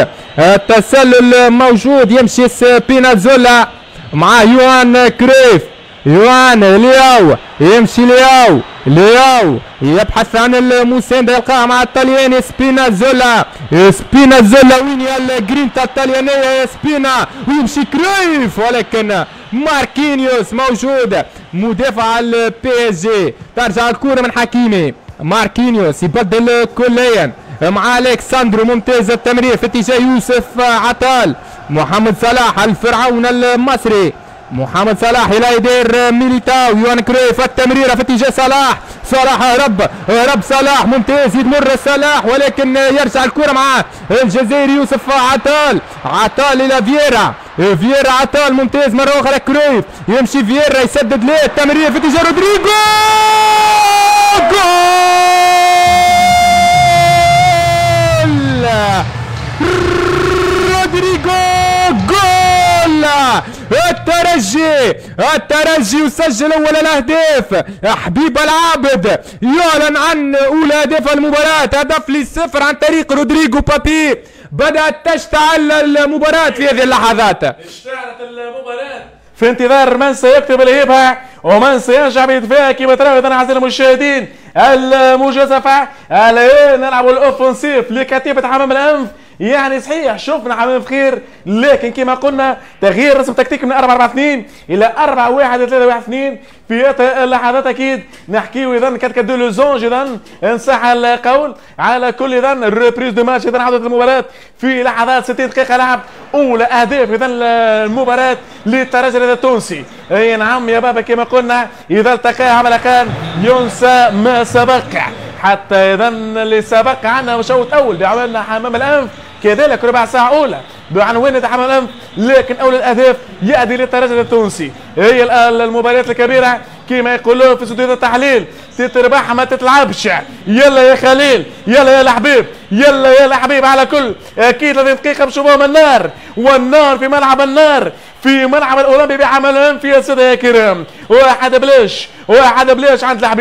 C: موجود. يمشي سبيناتزولا مع يوان كريف، لياو يمشي، لياو يبحث عن المساندة يلقاها مع الطلياني سبيناتزولا. وين هي الجرينتا الطليانية يا سبينا؟ ويمشي كريف ولكن ماركينيوس موجود مدافع البي اس جي. ترجع الكرة من حكيمي، ماركينيوس يبدل كليا مع الكساندرو. ممتاز التمرير في اتجاه يوسف عطال. محمد صلاح الفرعون المصري، محمد صلاح الى يدير ميليتاو. يوان كرويف التمريره في اتجاه صلاح هرب صلاح، ممتاز يمر صلاح ولكن يرجع الكره مع الجزائري يوسف عطال الى فييرا عطال، ممتاز مره اخرى كرويف. يمشي فييرا يسدد له التمرير في اتجاه رودريجو. جول الترجي يسجل اول الاهداف. حبيب العابد يعلن عن اولى اهداف المباراه، هدف للصفر عن طريق رودريجو بابي. بدات تشتعل المباراه في هذه اللحظات،
B: اشتعلت المباراه في انتظار من سيكتب الهبه ومن سينجح بإدفاع. كما ترون اذا اعزائي المشاهدين المجازفه الان نلعب الاوفنسيف لكتيبه حمام الانف. يعني صحيح شفنا حمام خير، لكن كما قلنا تغيير رسم تكتيك من 4-4-2 الى 4-1-3-1-2 في هذه اللحظات. اكيد نحكيو اذا كادو لو زونج، اذا ان صح القول. على كل اذا الريبريز دو ماتش، اذا عودت المباراه في لحظات 60 دقيقه لعب اولى اهداف اذا المباراه للترجي التونسي. اي نعم يا بابا كما قلنا، اذا التقى عملكان ينسى ما سبق. حتى اذا اللي سبق عنا شوط اول بعملنا حمام الانف، كذلك ربع ساعه اولى بعنوان حمام الانف، لكن اول الاهداف ياتي للترجي التونسي. هي المباريات الكبيره كما يقولوا في استوديو التحليل، تتربحها ما تتلعبش. يلا يا خليل، يلا يا الحبيب، يلا يا الحبيب. على كل اكيد 30 دقيقه بشوفهم النار، والنار في ملعب النار في ملعب الاولمبي بحمام الانف يا ساده يا كرام. واحد بلاش عند الحبيب،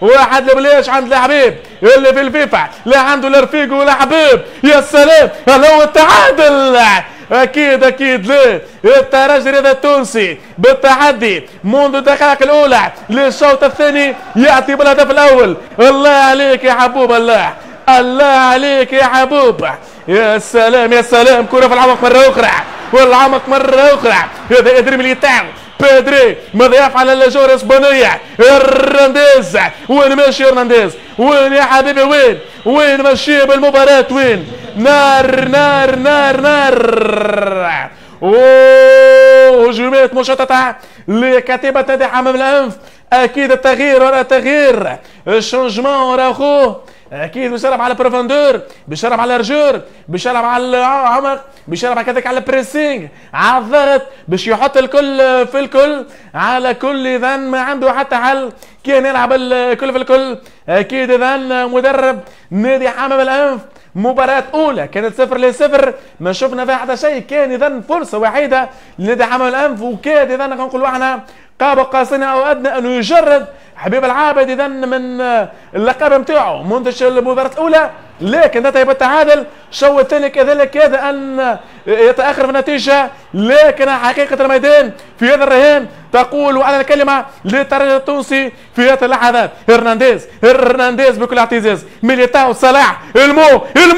B: واحد لبلاش عند الحبيب اللي في الفيفا، لا عنده لا رفيق ولا حبيب. يا سلام هو التعادل. اكيد اكيد لا، الترجي الرياضي التونسي بالتحدي منذ الدقائق الاولى للشوط الثاني ياتي بالهدف الاول. الله عليك يا حبوب، الله الله عليك يا حبوب. يا سلام يا سلام، كرة في العمق مرة أخرى والعمق مرة أخرى. هذا إدري ميليتاو، بيدري ماذا يفعل الجولة الإسبانية؟ هرنانديز، وين ماشي هرنانديز؟ وين يا حبيبي وين؟ وين ماشي بالمباراة وين؟ نار نار نار نار. اوه هجومات مشتتة لكتيبة نادي حمام الأنف. أكيد التغيير ولا تغيير، الشونجمون راهو اكيد بيشرب على بروفوندور، بيشرب على الرجور، بيشرب على العمق، بيشرب كذلك على البريسينج، على الضغط، باش يحط الكل في الكل على كل. اذا ما عنده حتى حل، كان يلعب الكل في الكل. اكيد اذا مدرب نادي حمام الانف مباراة أولى كانت 0-0، ما شفنا فيها حتى شيء. كان إذا فرصة وحيدة لنادي حمام الأنف، وكاد إذا نقولوا احنا قاب قوسين أو أدنى أنه يجرد حبيب العابد إذا من اللقب نتاعو منذ المباراة الأولى، لكن نتهي بالتعادل. الشوط الثاني كذلك كاد أن يتأخر في النتيجة، لكن حقيقة الميدان في هذا الرهان تقول وأنا الكلمة للترجي التونسي في هذه اللحظات. هرنانديز بكل اعتزاز، ميليتاو، صلاح، المو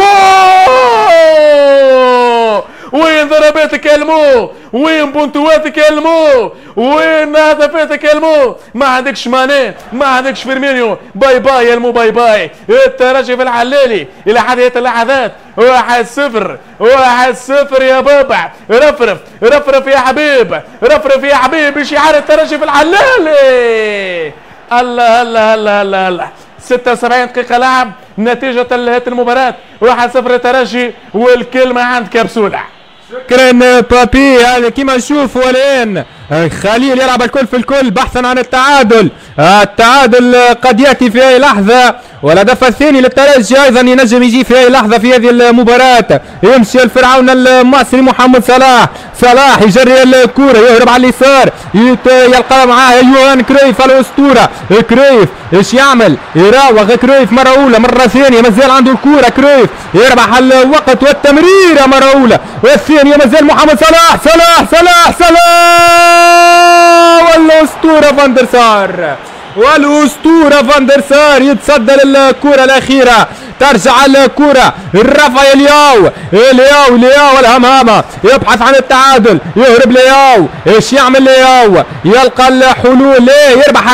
B: وين ضرباتك يا المو؟ وين بونتواتك يا المو؟ وين هدفاتك يا المو؟ ما عندكش ماني، ما عندكش فيرمينيو. باي باي يا المو، باي باي. الترجي في العلالي الى حد هذه اللحظات 1-0 1-0 يا بابا. رفرف رفرف يا حبيب، رفرف يا حبيب بشعار الترجي في العلالي. الله الله الله الله الله. 76 دقيقة لعب، نتيجة هذه المباراة 1-0 الترجي، والكلمة عند كبسولة.
C: شكرا بابي. كما نشوفوا الان خليل يلعب الكل في الكل بحثا عن التعادل. التعادل قد ياتي في اي لحظه، والهدف الثاني للترجي ايضا ينجم يجي في اي لحظه في هذه المباراه. يمشي الفرعون المصري محمد صلاح، صلاح يجري الكره، يهرب على اليسار، يلقى معاه يوهان كرويف الاسطوره. كرويف ايش يعمل؟ يراوغ كرويف مره اولى مره ثانيه، مازال عنده الكره كرويف، يربح الوقت والتمريره مره اولى والثانيه، مازال محمد صلاح. صلاح صلاح صلاح والاسطوره فاندر سار، والاسطوره فاندر سار يتصدى للكره الاخيره. ترجع الكره رافائيل لياو، لياو الهمهمه يبحث عن التعادل، يهرب لياو. ايش يعمل لياو؟ يلقى الحلول، يربح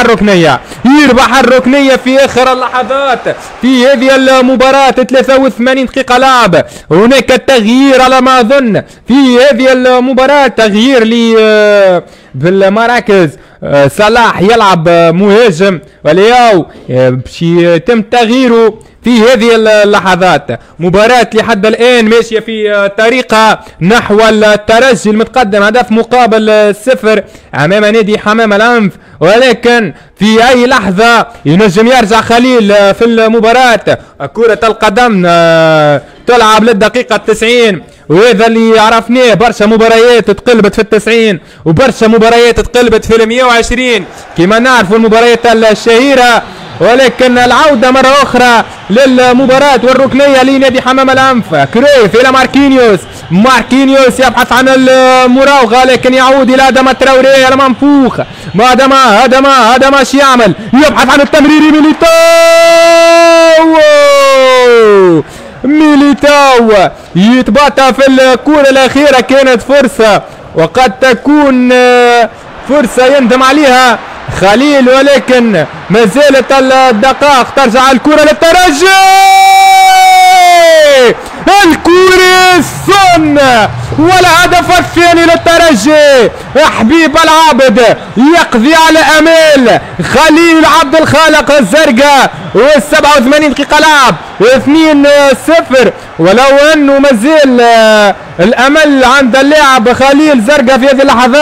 C: الركنيه في اخر اللحظات في هذه المباراه. 83 دقيقه لعب، هناك تغيير على ما اظن في هذه المباراه، تغيير بالمراكز. صلاح يلعب مهاجم، ولياو باش يتم تغييره في هذه اللحظات. مباراة لحد الآن ماشية في طريقة نحو الترجي المتقدم هدف مقابل 0 أمام نادي حمام الأنف، ولكن في أي لحظة ينجم يرجع خليل في المباراة. كرة القدم تلعب للدقيقة 90، وهذا اللي عرفناه. برشا مباريات تقلبت في 90 وبرشا مباريات تقلبت في 120 كما نعرفوا المباريات الشهيرة، ولكن العودة مرة أخرى للمباراة والركنية لنادي حمام الأنف. كرويف إلى ماركينيوس يبحث عن المراوغة، لكن يعود إلى أدم تراوري المنفوخ. ما أدم ايش يعمل؟ يبحث عن التمرير. ميليتاو يتباطأ في الكرة الأخيرة، كانت فرصة وقد تكون فرصة يندم عليها خليل، ولكن ما زالت الدقائق. ترجع الكرة للترجي، الكوريسون والهدف الثاني للترجي. حبيب العابد يقضي على امال خليل عبد الخالق الزرقاء، و87 دقيقة لعب 2-0، ولو انه مازال الامل عند اللاعب خليل زرقاء في هذه اللحظات.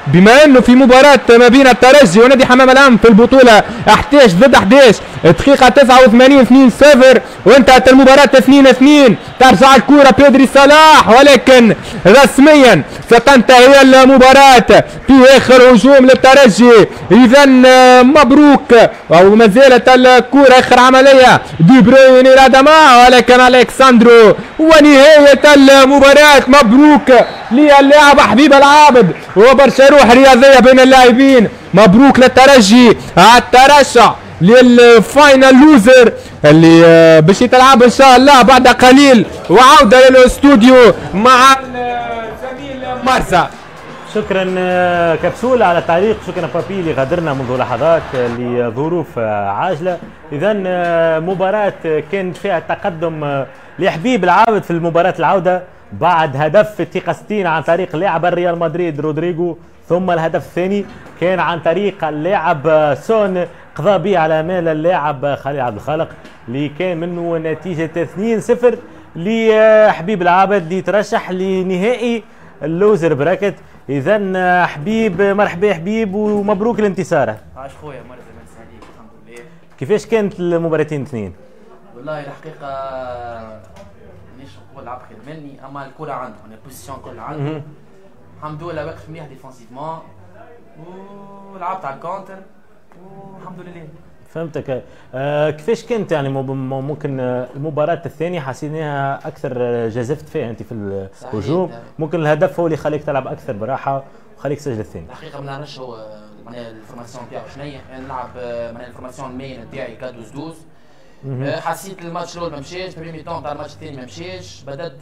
C: بما انه في مباراة ما بين الترجي ونادي حمام الأمن في البطولة 11 ضد 11 دقيقة 89 2-0 وانتهت المباراة 2-2. ترجع الكرة بيدري صلاح ولكن رسميا ستنتهي المباراة في اخر هجوم للترجي. اذا مبروك او ما زالت الكرة اخر عملية دي بروين الى دماء ولكن الكساندرو ونهاية المباراة. مبروك للاعب حبيب العابد وبرشا روح رياضية بين اللاعبين. مبروك للترجي الترشح للفاينل لوزر اللي باش يتلعب ان شاء الله بعد قليل. وعودة للاستوديو مع الزميل مرسى.
A: شكرا كبسولة على التعليق، شكرا بابي اللي غادرنا منذ لحظات لظروف عاجلة. إذا مباراة كانت فيها تقدم لحبيب العابد في المباراة العودة بعد هدف الثقة 60 عن طريق لاعب الريال مدريد رودريغو، ثم الهدف الثاني كان عن طريق اللاعب سون قضى به على مال اللاعب خليل عبد الخالق اللي كان منه نتيجة 2-0 لحبيب العابد اللي ترشح لنهائي اللوزر براكت. اذا حبيب مرحبا يا حبيب ومبروك الانتصار.
D: عاش خويا مرة زمان عليك الحمد لله.
A: كيفاش كانت المباراتين اثنين؟
D: والله الحقيقة مانيش نقول لعب خير مني اما الكرة عنده انا البوزيسيون كلها عنده الحمد لله واقف مليح ديفونسيفمون ولعبت على الكونتر والحمد لله.
A: فهمتك. كيفاش كانت يعني ممكن المباراة الثانية حسيناها أكثر جازفت فيها أنت في الهجوم، ممكن الهدف هو اللي خليك تلعب أكثر براحة وخليك تسجل الثاني.
D: الحقيقة ما نعرفش هو معناها الفورماسيون تاعو شنيا، انا نلعب معناها الفورماسيون المين تاعي 4-12 حسيت الماتش الاول ما مشاش، بريمي طون تاع الماتش الثاني ما مشاش، بدات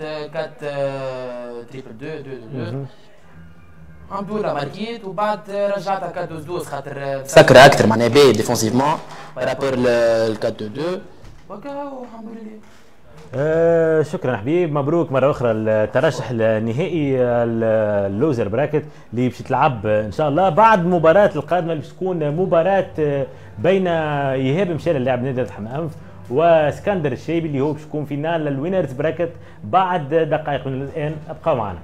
D: 4-3-2 الحمد لله ماركيت وبعد رجعتها 4-12 خاطر سكرة اكثر معناها باهي ديفونسيفمون بارابور ال 4-2 وكاو الحمد لله.
A: شكرا حبيب، مبروك مره اخرى الترشح لنهائي اللوزر براكت اللي باش تلعب ان شاء الله بعد مباراه القادمه اللي باش تكون مباراه بين ايهاب مشال اللاعب نادي حمام انف واسكندر الشيبي اللي هو باش يكون فينال الوينرز براكت بعد دقائق من الان. ابقوا معنا.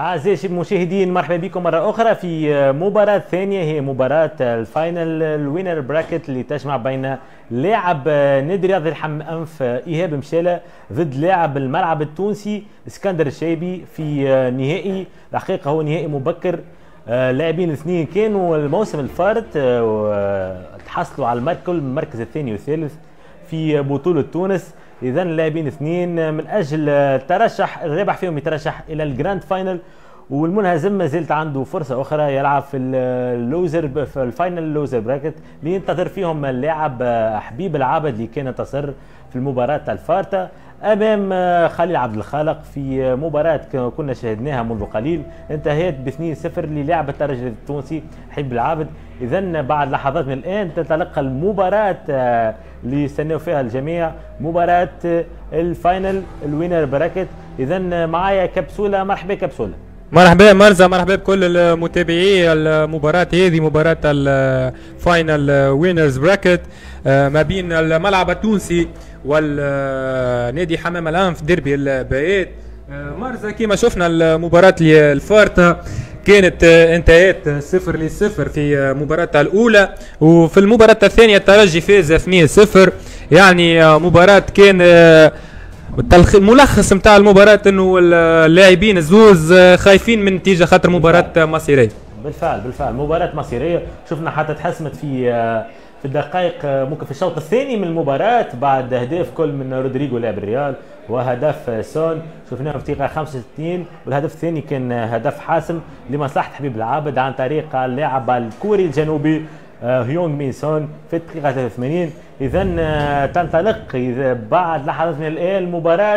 A: أعزائي المشاهدين مرحبا بكم مرة أخرى في مباراة ثانية، هي مباراة الفاينل الوينر براكت اللي تجمع بين لاعب نادي رياضي الحم أنف إيهاب مشالة ضد لاعب الملعب التونسي اسكندر الشيبي في نهائي. الحقيقة هو نهائي مبكر، لاعبين الاثنين كانوا الموسم الفارط تحصلوا على المركز الثاني والثالث في بطولة تونس. اذا اللاعبين اثنين من اجل الترشح، الرابح فيهم يترشح الى الجراند فاينل، والمنهزم ما زلت عنده فرصه اخرى يلعب في اللوزر في الفاينل لوزر براكت اللي ينتظر فيهم اللاعب حبيب العابد اللي كان انتصر في المباراه الفارطه امام خليل عبد الخالق في مباراه كنا شاهدناها منذ قليل، انتهت ب 2-0 للاعب الترجي التونسي حبيب العابد. اذا بعد لحظات من الان تتلقى المباراه اللي يستناو فيها الجميع، مباراه الفاينل الوينر براكت. اذا معايا كبسوله. مرحبا كبسوله.
C: مرحبا مرزا، مرحبا بكل المتابعي المباراة هذه، مباراة الفاينل وينرز براكت ما بين الملعب التونسي والنادي حمام الأنف ديربي البيات. مرزا كما شفنا المباراة الفارطة كانت انتهت 0-0 في المباراة الأولى، وفي المباراة الثانية الترجي فاز 2-0. يعني مباراة كان الملخص نتاع المباراة انه اللاعبين الزوز خايفين من نتيجة خاطر مباراة مصيرية.
A: بالفعل مباراة مصيرية، شفنا حتى تحسمت في الدقائق، ممكن في الشوط الثاني من المباراة بعد اهداف كل من رودريجو لاعب الريال وهدف سون، شفناه في الدقيقة 65، والهدف الثاني كان هدف حاسم لمصلحة حبيب العابد عن طريق اللاعب الكوري الجنوبي هيونغ مين سون في الدقيقة 83. إذا تنطلق إذا بعد لحظات من الآن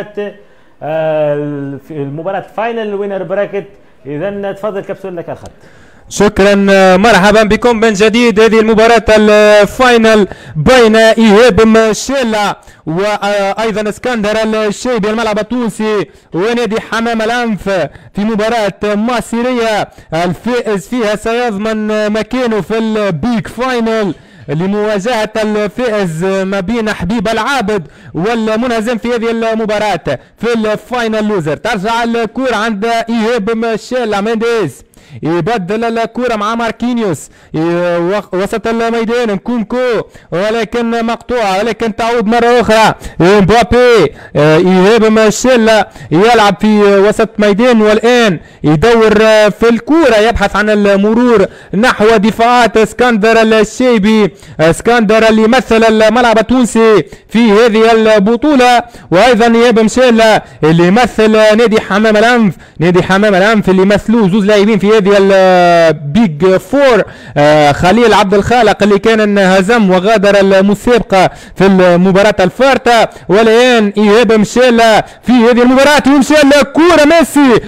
A: المباراة فاينل وينر براكت. إذا تفضل كبسول لك الخط.
C: شكرا، مرحبا بكم من جديد. هذه المباراة الفاينل بين إيهاب مشالة وأيضا اسكندر الشيبي الملعب التونسي ونادي حمام الأنف في مباراة مصيرية. الفائز فيها سيضمن مكانه في البيك فاينل لمواجهة الفائز ما بين حبيب العابد والمنهزم في هذه المباراة في الفاينل لوزر. ترجع الكرة عند إيهاب مشالة مينديز، يبدل الكرة مع ماركينيوس وسط الميدان نكونكو، ولكن مقطوعة، ولكن تعود مرة أخرى مبابي. إيهاب مشالة يلعب في وسط ميدان والآن يدور في الكرة، يبحث عن المرور نحو دفاعات اسكندر الشيبي، اسكندر اللي مثل الملعب التونسي في هذه البطولة، وأيضا إيهاب مشالة اللي يمثل نادي حمام الأنف، نادي حمام الأنف اللي مثلوه زوز لاعبين في هذه البيج فور، خليل عبد الخالق اللي كان هزم وغادر المسابقة في المباراة الفارطة، والآن إيهاب مشالة في هذه المباراة ومشالة كورة ميسي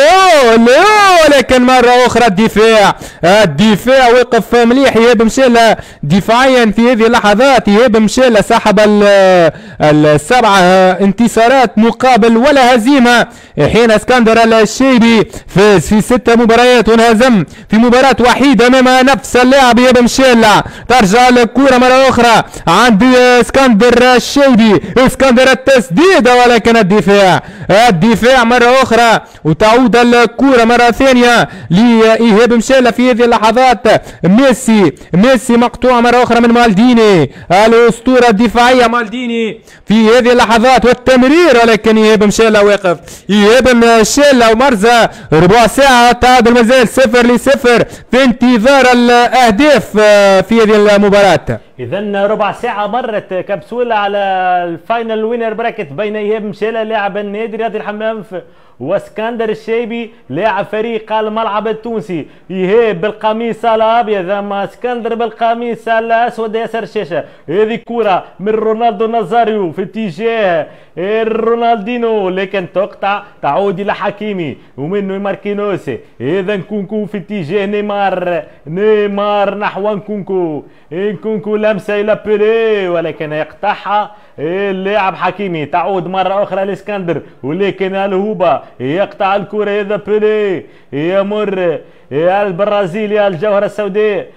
C: ولكن مرة أخرى الدفاع وقف مليح إيهاب مشالة دفاعيا في هذه اللحظات. إيهاب مشالة سحب السبعة انتصارات مقابل ولا هزيمة، حين اسكندر الشيبي فاز في 6 مباريات وانهزم في مباراة وحيدة امام نفس اللاعب إيهاب مشالة. ترجع الكرة مرة أخرى عند اسكندر الشيبي، اسكندر التسديدة ولكن الدفاع مرة أخرى، وتعود الكرة مرة ثانية لإيهاب مشالة في هذه اللحظات. ميسي مقطوعة مرة أخرى من مالديني، الأسطورة الدفاعية مالديني في هذه اللحظات والتمرير، ولكن إيهاب مشالة واقف. إيهاب مشالة ومرزا ربع ساعة تعادل مازال 0-0 في انتظار الأهداف في هذه المباراة.
A: إذا ربع ساعة مرت كبسولة على الفاينل وينر براكت بين إيهاب مشالة لاعب النادي رياضي الحمام واسكندر الشيبي لاعب فريق الملعب التونسي. إيهاب بالقميص الابيض اما اسكندر بالقميص الاسود يسار الشاشه. هذه كره من رونالدو نازاريو في اتجاه رونالدينو لكن تقطع تعود الى حكيمي ومنه ماركينوس. اذا نكونكو في اتجاه نيمار نحو نكونكو لمسه الى بيلي ولكن يقطعها اللاعب حكيمي. تعود مرة أخرى لإسكندر ولكن الهوبة يقطع الكرة. إذا بيلي يمر البرازيلي الجوهرة السوداء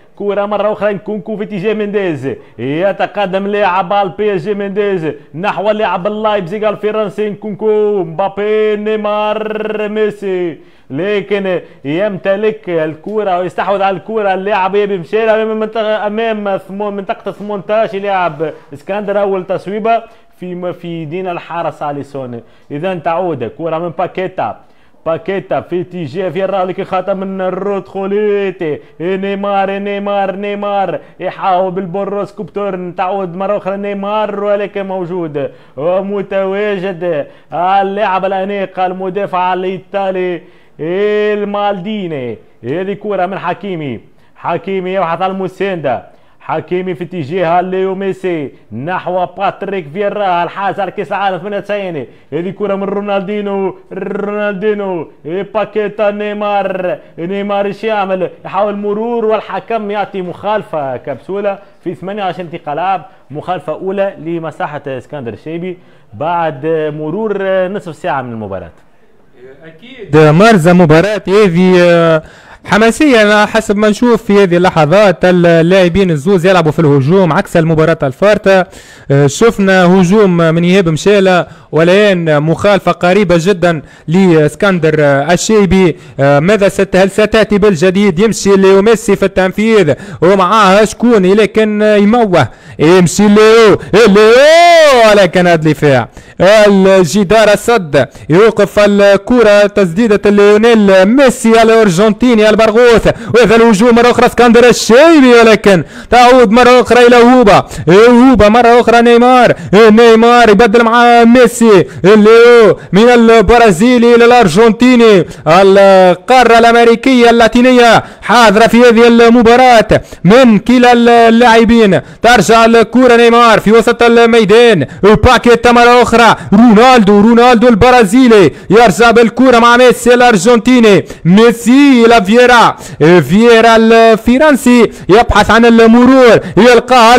A: كرة مرة أخرى نكونكو في اتجاه مينديز، يتقدم لاعب البي اس جي مينديز نحو اللاعب اللايبزيغ الفرنسي نكونكو، مبابي نيمار ميسي، لكن يمتلك الكرة ويستحوذ على الكرة اللاعب يمشي أمام منطقة 18 لاعب اسكندر. أول تصويبة في دين الحارس اليسون. إذا تعود كرة من باكيتا في اتجاه فيرا لكن خاطر من الرودخوليتي، نيمار يحاول بالبروسكوبتور، تعود مرة أخرى نيمار ولكن موجود ومتواجد اللاعب الأنيق المدافع الإيطالي المالديني. هذه كرة من حكيمي يبحث عن المساندة، حكيمي في اتجاه ليو ميسي نحو باتريك فيرا الحارس على كاس العالم 98. هذه كرة من رونالدينو باكيتا نيمار ايش يعمل؟ يحاول مرور والحكم يعطي مخالفة كبسولة في 28 دقيقة لعب، مخالفة أولى لمصلحة اسكندر الشيبي بعد مرور نصف ساعة من المباراة.
C: أكيد مرزة مباراة هذه حماسية حسب ما نشوف في هذه اللحظات. اللاعبين الزوز يلعبوا في الهجوم عكس المباراة الفارطة. شفنا هجوم من إيهاب مشالة والآن مخالفة قريبة جدا لاسكندر الشيبي. ماذا هل ستأتي بالجديد؟ يمشي ليو ميسي في التنفيذ ومعاه شكون لكن يموه، يمشي ليو ولكن هذا الدفاع الجدار الصد يوقف الكرة. تسديدة ليونيل ميسي الأرجنتيني البرغوث، وهذا الهجوم مرة أخرى اسكندر الشيبي ولكن تعود مرة أخرى إلى هوبا مرة أخرى نيمار يبدل مع ميسي. ليو من البرازيلي إلى الأرجنتيني، القارة الأمريكية اللاتينية حاضرة في هذه المباراة من كلا اللاعبين. ترجع الكرة نيمار في وسط الميدان، باكيتا مرة أخرى رونالدو البرازيلي يرجع بالكرة مع ميسي الأرجنتيني، ميسي إلى فييرا الفرنسي يبحث عن المرور، يلقاها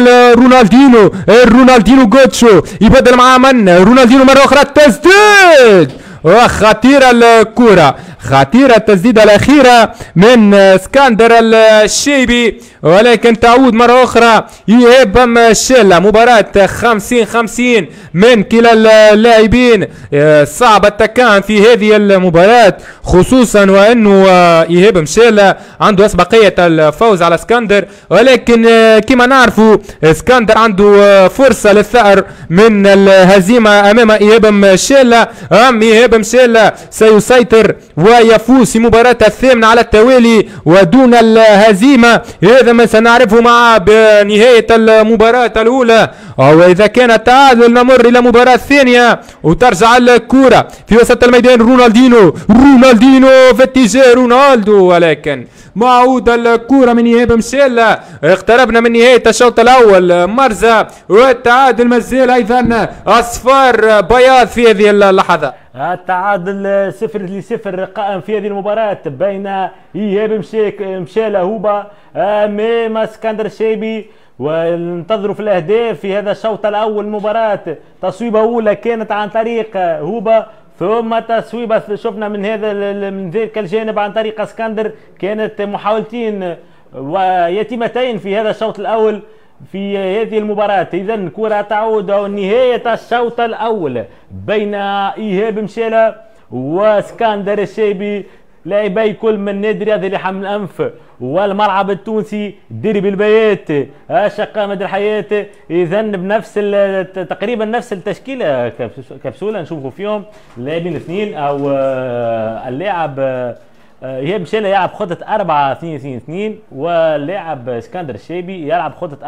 C: رونالدينو جوتشو يبدل مع من؟ رونالدينو مرة أخرى التسديد، وخطيرة الكرة، خطيرة التسديدة الأخيرة من اسكندر الشيبي ولكن تعود مرة أخرى إيهاب مشالة. مباراة 50-50 من كلا اللاعبين. صعب التكهن في هذه المباراة خصوصا وأنه إيهاب مشالة عنده أسبقية الفوز على اسكندر، ولكن كما نعرفوا اسكندر عنده فرصة للثأر من الهزيمة أمام إيهاب مشالة. إيهاب مشالة سيسيطر ويفوز في مباراة الثامنة على التوالي ودون الهزيمة. هذا ما سنعرفه مع بنهاية المباراة الأولى، وإذا كان التعادل نمر إلى المباراة الثانية. وترجع الكرة في وسط الميدان، رونالدينو في اتجاه رونالدو ولكن معود الكرة من إيهاب مشالة. اقتربنا من نهاية الشوط الأول، مرزة والتعادل مازال أيضا أصفار بياض في هذه اللحظة.
A: التعادل 0-0 قائم في هذه المباراة بين إيهاب مشالة هوبا أمام اسكندر الشيبي، وننتظروا في الأهداف في هذا الشوط الأول. مباراة تصويبة أولى كانت عن طريق هوبا، ثم تصويبة شفنا من ذلك الجانب عن طريق اسكندر. كانت محاولتين ويتيمتين في هذا الشوط الأول في هذه المباراة. إذا كرة تعود نهاية الشوط الأول بين إيهاب مشالة واسكندر الشيبي، لاعبي كل من نادي رياضي لحمل الأنف والملعب التونسي ديربي البيات الشقة مدى الحياة. إذا بنفس تقريبا نفس التشكيلة كبسولة نشوفوا فيهم اللاعبين الاثنين أو اللاعب إيهاب مشالة يلعب خطة 4-2-2-2 واللاعب اسكندر الشيبي يلعب خطة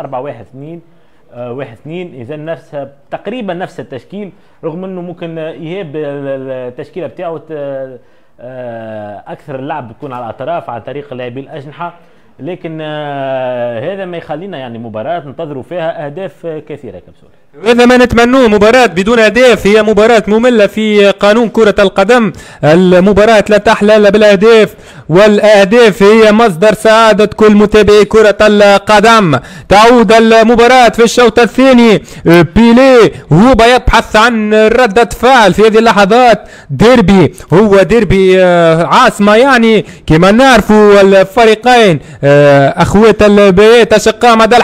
A: 4-1-2-1-2. إذا تقريبا نفس التشكيل، رغم أنه ممكن إيهاب التشكيلة بتاعه أكثر اللعب بتكون على الأطراف عن طريق لاعبي الأجنحة، لكن هذا ما يخلينا يعني مباراة ننتظروا فيها أهداف كثيرة كبسولة.
C: هذا ما نتمنوه. مباراة بدون أهداف هي مباراة مملة في قانون كرة القدم. المباراة لا تحلى إلا بالأهداف، والأهداف هي مصدر سعادة كل متابعي كرة القدم. تعود المباراة في الشوط الثاني. بيلي هو يبحث عن ردة فعل في هذه اللحظات. ديربي هو ديربي عاصمة يعني كما نعرفوا الفريقين أخوات البيات أشقاء مدى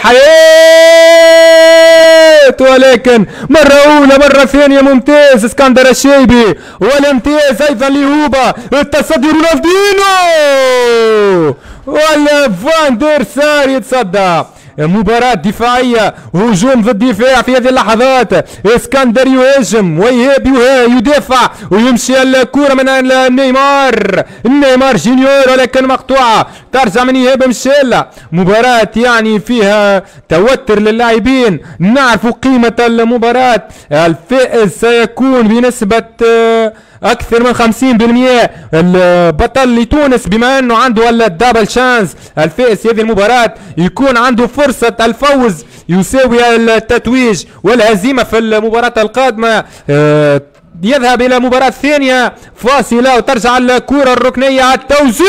C: الحياة، ولكن مرة أولى مرة ثانية ممتاز اسكندر الشيبي، والامتياز أيضا لهوبا. التصدي رونالدينو والفان دير سار يتصدى. مباراة دفاعية، هجوم ضد دفاع في هذه اللحظات. اسكندر يهاجم ويهاب يدافع ويمشي الكرة من نيمار جونيور، ولكن مقطوعة ترجع من ايهاب مشيلا. مباراة يعني فيها توتر للاعبين. نعرف قيمة المباراة. الفائز سيكون بنسبة اكثر من 50%. البطل لتونس بما انه عنده الدبل شانس، الفائز في هذه المباراة يكون عنده فرصة الفوز يساوي التتويج، والهزيمة في المباراة القادمة يذهب الى مباراة ثانية فاصلة وترجع الكرة الركنية على التوزيع.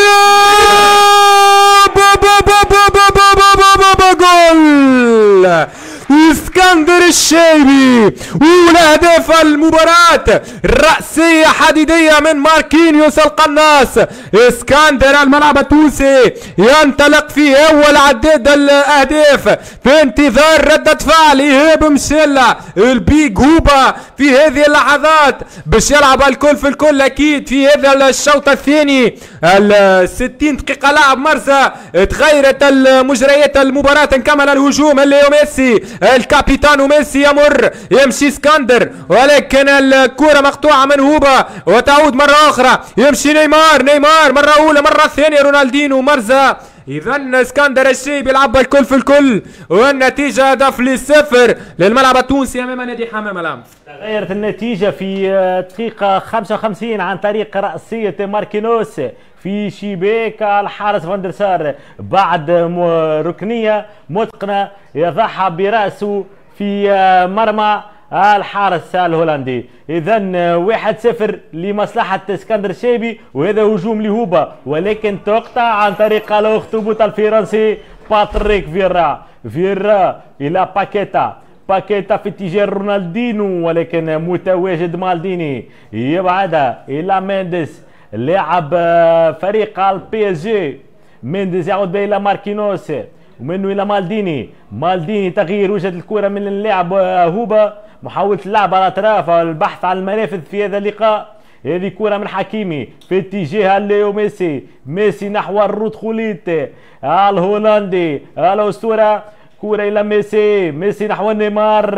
C: جول اسكندر الشيبي، والأهداف المباراة رأسية حديدية من ماركينيوس القناص. اسكندر الملعب التونسي ينطلق في أول عداد الأهداف في انتظار ردة فعل إيهاب مشيلا. البيج هوبا في هذه اللحظات باش يلعب الكل في الكل أكيد في هذا الشوط الثاني. 60 دقيقة لعب مرزا، تغيرت مجريات المباراة. نكمل الهجوم اللي ميسي الكابيتانو ميسي يمر يمشي اسكندر، ولكن الكرة مقطوعة من هوبا وتعود مرة أخرى. يمشي نيمار مرة أولى مرة ثانية رونالدينو مرزا. إذا اسكندر الشيبي يلعب الكل في الكل، والنتيجة هدف لصفر للملعب التونسي أمام نادي حمام الأمس.
A: تغيرت النتيجة في دقيقة 55 عن طريق رأسية ماركينوس في شباك الحارس فاندر سار بعد ركنية متقنة يضعها برأسه في مرمى الحارس الهولندي. إذا 1-0 لمصلحة اسكندر الشيبي، وهذا هجوم لهوبا ولكن تقطع عن طريق الأخطبوط الفرنسي باتريك فيرا إلى باكيتا في اتجاه رونالدينو، ولكن متواجد مالديني يبعدها إلى مينديس لاعب فريق البي اس جي. مينديز يعود به الى ماركينوس ومنه الى مالديني تغيير وجهه الكره من اللاعب هوبا، محاوله اللعب على الاطراف والبحث عن المنافذ في هذا اللقاء. هذه كره من حكيمي في اتجاه ليو ميسي نحو الرودخوليت الهولندي الاسطوره. كره الى ميسي نحو نيمار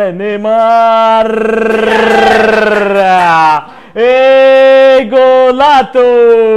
A: جولاتو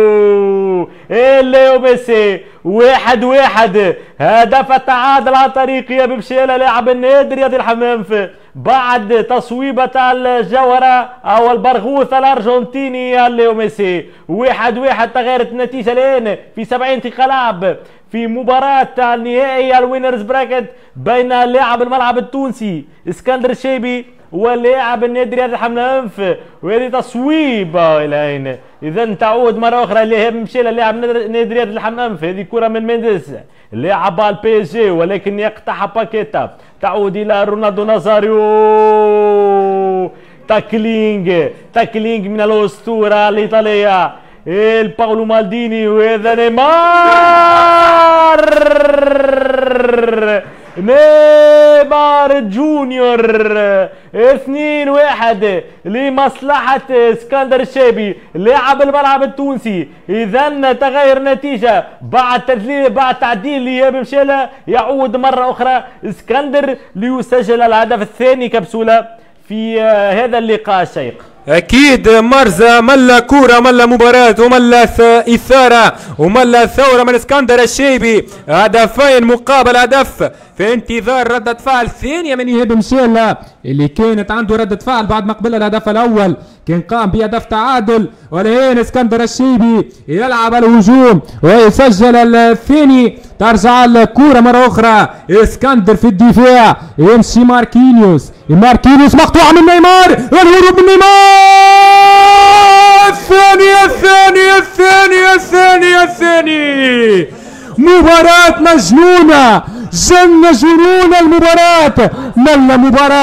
A: ليو ميسي 1-1. هدف التعادل عن طريق ايهاب مشيلا لاعب النادي رياضي الحمام بعد تصويبة الجوهرة او البرغوث الارجنتيني ليو ميسي. 1-1 تغيرت النتيجة الان في 70 دقيقة لعب في مباراة النهائي الوينرز براكت بين لاعب الملعب التونسي اسكندر الشيبي ولاعب النادي رياضي الحمام، وهذه تصويبه الى هنا. اذا تعود مره اخرى لايهاب مشيلا لاعب نادي رياضي الحمام. هذه كره من مينديس لاعب البي اس جي ولكن يقطعها باكيتا. تعود الى رونالدو نازاريو. تاكلينج من الاسطوره الايطاليه باولو مالديني، وهذا نيمار جونيور. 2-1 لمصلحة اسكندر الشيبي لاعب الملعب التونسي. إذا تغير النتيجة بعد تعديل لإيهاب مشيلا. يعود مرة أخرى اسكندر ليسجل الهدف الثاني كبسولة في هذا اللقاء الشيق.
C: اكيد مرزا ملا كوره ملا مباراه وملا اثاره وملا ثوره من اسكندر الشيبي. هدفين مقابل هدف في انتظار ردة فعل ثانية من ايهاب مشيلا اللي كانت عنده ردة فعل بعد ما قبل الهدف الاول كان قام بهدف تعادل. والان اسكندر الشيبي يلعب الهجوم ويسجل الثاني ترجع الكرة مرة أخرى، اسكندر في الدفاع، يمشي ماركينيوس مقطوعة من نيمار، الهروب من نيمار، الثاني مباراة مجنونة، جنون المباراة، ملا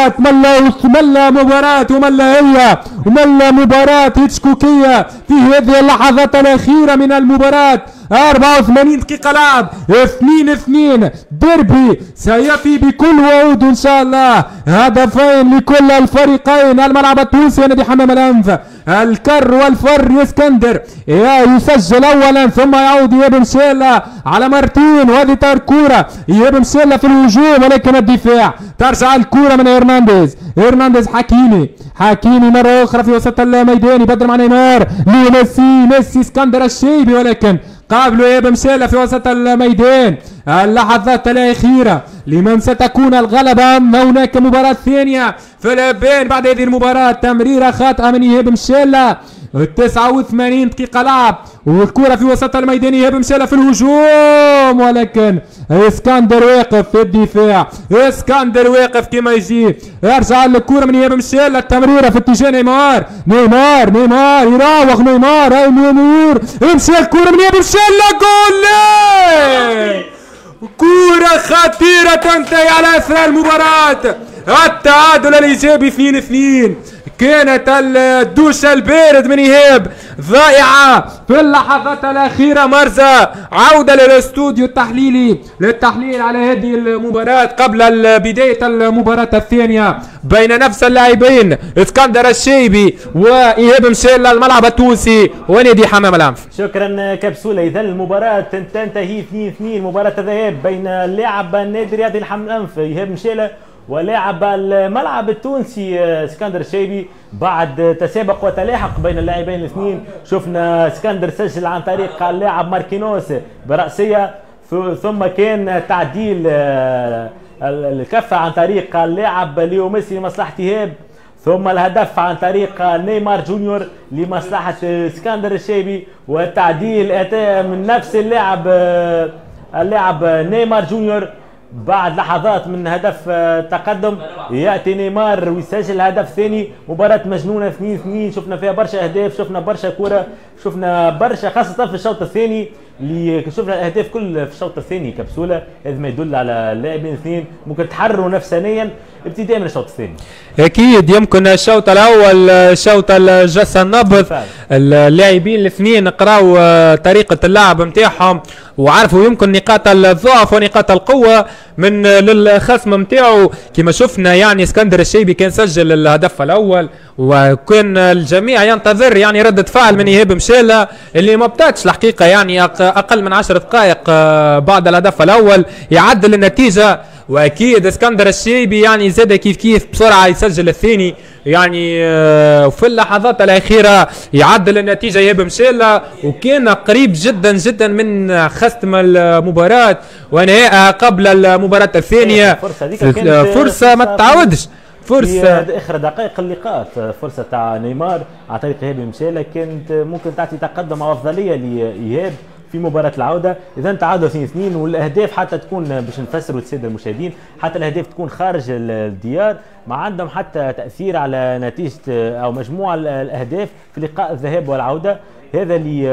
C: مباراة وملا مباراة هيتشكوكية في هذه اللحظات الأخيرة من المباراة. 84 دقيقة لعب، 2-2 ديربي سيفي بكل وعود إن شاء الله. هدفين لكل الفريقين. الملعب التونسي نادي حمام الأنف، الكر والفر اسكندر يسجل أولا ثم يعود إياب مشيلة على مرتين، وهذه كرة إياب مشيلة في الهجوم ولكن الدفاع. ترجع الكرة من هرنانديز حكيمي مرة أخرى في وسط الميدان، يبدل مع نيمار ميسي اسكندر الشيبي، ولكن قابلوا إياب مشيلة في وسط الميدان. اللحظات الأخيرة لمن ستكون الغلبة. هناك مباراة ثانية في اليابان بعد هذه المباراة، تمريرة خاطئة من إياب مشيلة. 89 دقيقة لعب والكرة في وسط الميدان، إياب مشيلة في الهجوم ولكن اسكندر واقف في الدفاع، اسكندر واقف كما يجي. يرجع الكرة من إياب مشيلة، التمريرة في اتجاه نيمار يراوغ نيمار، هاي نور يمشي الكرة من إياب مشيلة، جول! كرة خطيرة تنتهي على اثر المباراة، التعادل الايجابي 2-2. كانت الدوشة البارد من إياب ضائعة في اللحظات الأخيرة. مرزا عودة للاستوديو التحليلي للتحليل على هذه المباراة قبل بداية المباراة الثانية بين نفس اللاعبين اسكندر الشيبي وإياب مشيلة، الملعب التونسي ونادي حمام الأنف.
A: شكرا كبسولة. إذا المباراة تنتهي 2-2، مباراة الذهاب بين لاعب النادي الرياضي حمام الأنف إياب مشيلة ولاعب الملعب التونسي اسكندر الشيبي. بعد تسابق وتلاحق بين اللاعبين الاثنين، شفنا اسكندر سجل عن طريق اللاعب ماركينوس برأسية، ثم كان تعديل الكفة عن طريق اللاعب ليو ميسي لمصلحة إياب، ثم الهدف عن طريق نيمار جونيور لمصلحة اسكندر الشيبي، والتعديل أتى من نفس اللاعب نيمار جونيور. بعد لحظات من هدف تقدم ياتي نيمار ويسجل هدف ثاني. مباراة مجنونة 2-2، شفنا فيها برشا اهداف، شفنا برشا كرة، شفنا برشا خاصة في الشوط الثاني اللي شفنا الاهداف كل في الشوط الثاني كبسولة. هذا ما يدل على اللاعبين الاثنين ممكن تحرروا نفسانيا ابتداء من الشوط الثاني.
C: اكيد يمكن الشوط الاول شوط الجس النبض، اللاعبين الاثنين قراوا طريقه اللعب نتاعهم وعرفوا يمكن نقاط الضعف ونقاط القوه من للخصم نتاعو. كما شفنا يعني اسكندر الشيبي كان سجل الهدف الاول، وكان الجميع ينتظر يعني ردة فعل من إياب مشيلة اللي ما بتاتش الحقيقه، يعني اقل من 10 دقائق بعد الهدف الاول يعدل النتيجه. واكيد اسكندر الشيبي يعني زاد كيف بسرعه يسجل الثاني، يعني في اللحظات الاخيره يعدل النتيجه إياب مشيلة، وكان قريب جدا من ختم المباراه ونهائها قبل المباراه الثانيه. فرصه ما تتعودش، فرصه
A: في اخر دقائق اللقاء، فرصه تاع نيمار على طريق إياب مشيلة كانت ممكن تعطي تقدم او افضليه لإياب في مباراة العودة. إذا تعادل 2-2، والأهداف حتى تكون باش نفسروا السادة المشاهدين، حتى الأهداف تكون خارج الديار ما عندهم حتى تأثير على نتيجة أو مجموع الأهداف في لقاء الذهاب والعودة. هذا اللي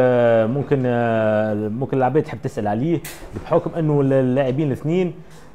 A: ممكن العباد تحب تسأل عليه، بحكم أنه اللاعبين الاثنين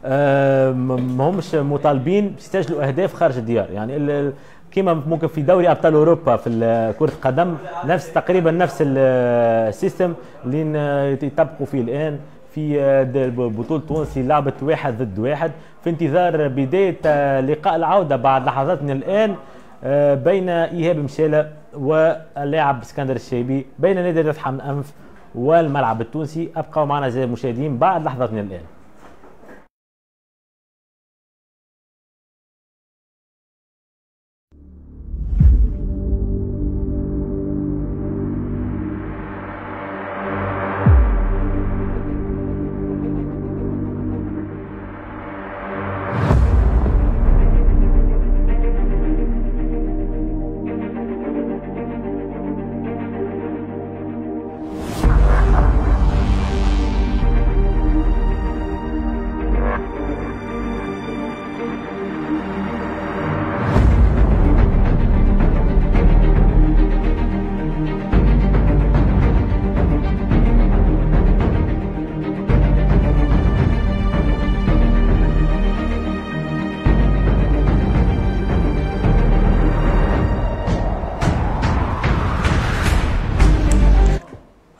A: ما همش مطالبين يسجلوا أهداف خارج الديار. يعني كما ممكن في دوري ابطال اوروبا في كرة القدم تقريبا نفس السيستم اللي يطبقوا فيه الان في البطولة التونسي، لعبة 1 ضد 1 في انتظار بداية لقاء العودة بعد لحظات من الان بين إياب مشيلة واللاعب اسكندر الشيبي، بين نادي الرياضي حمام الأنف والملعب التونسي. ابقوا معنا أعزائي المشاهدين بعد لحظات من الان.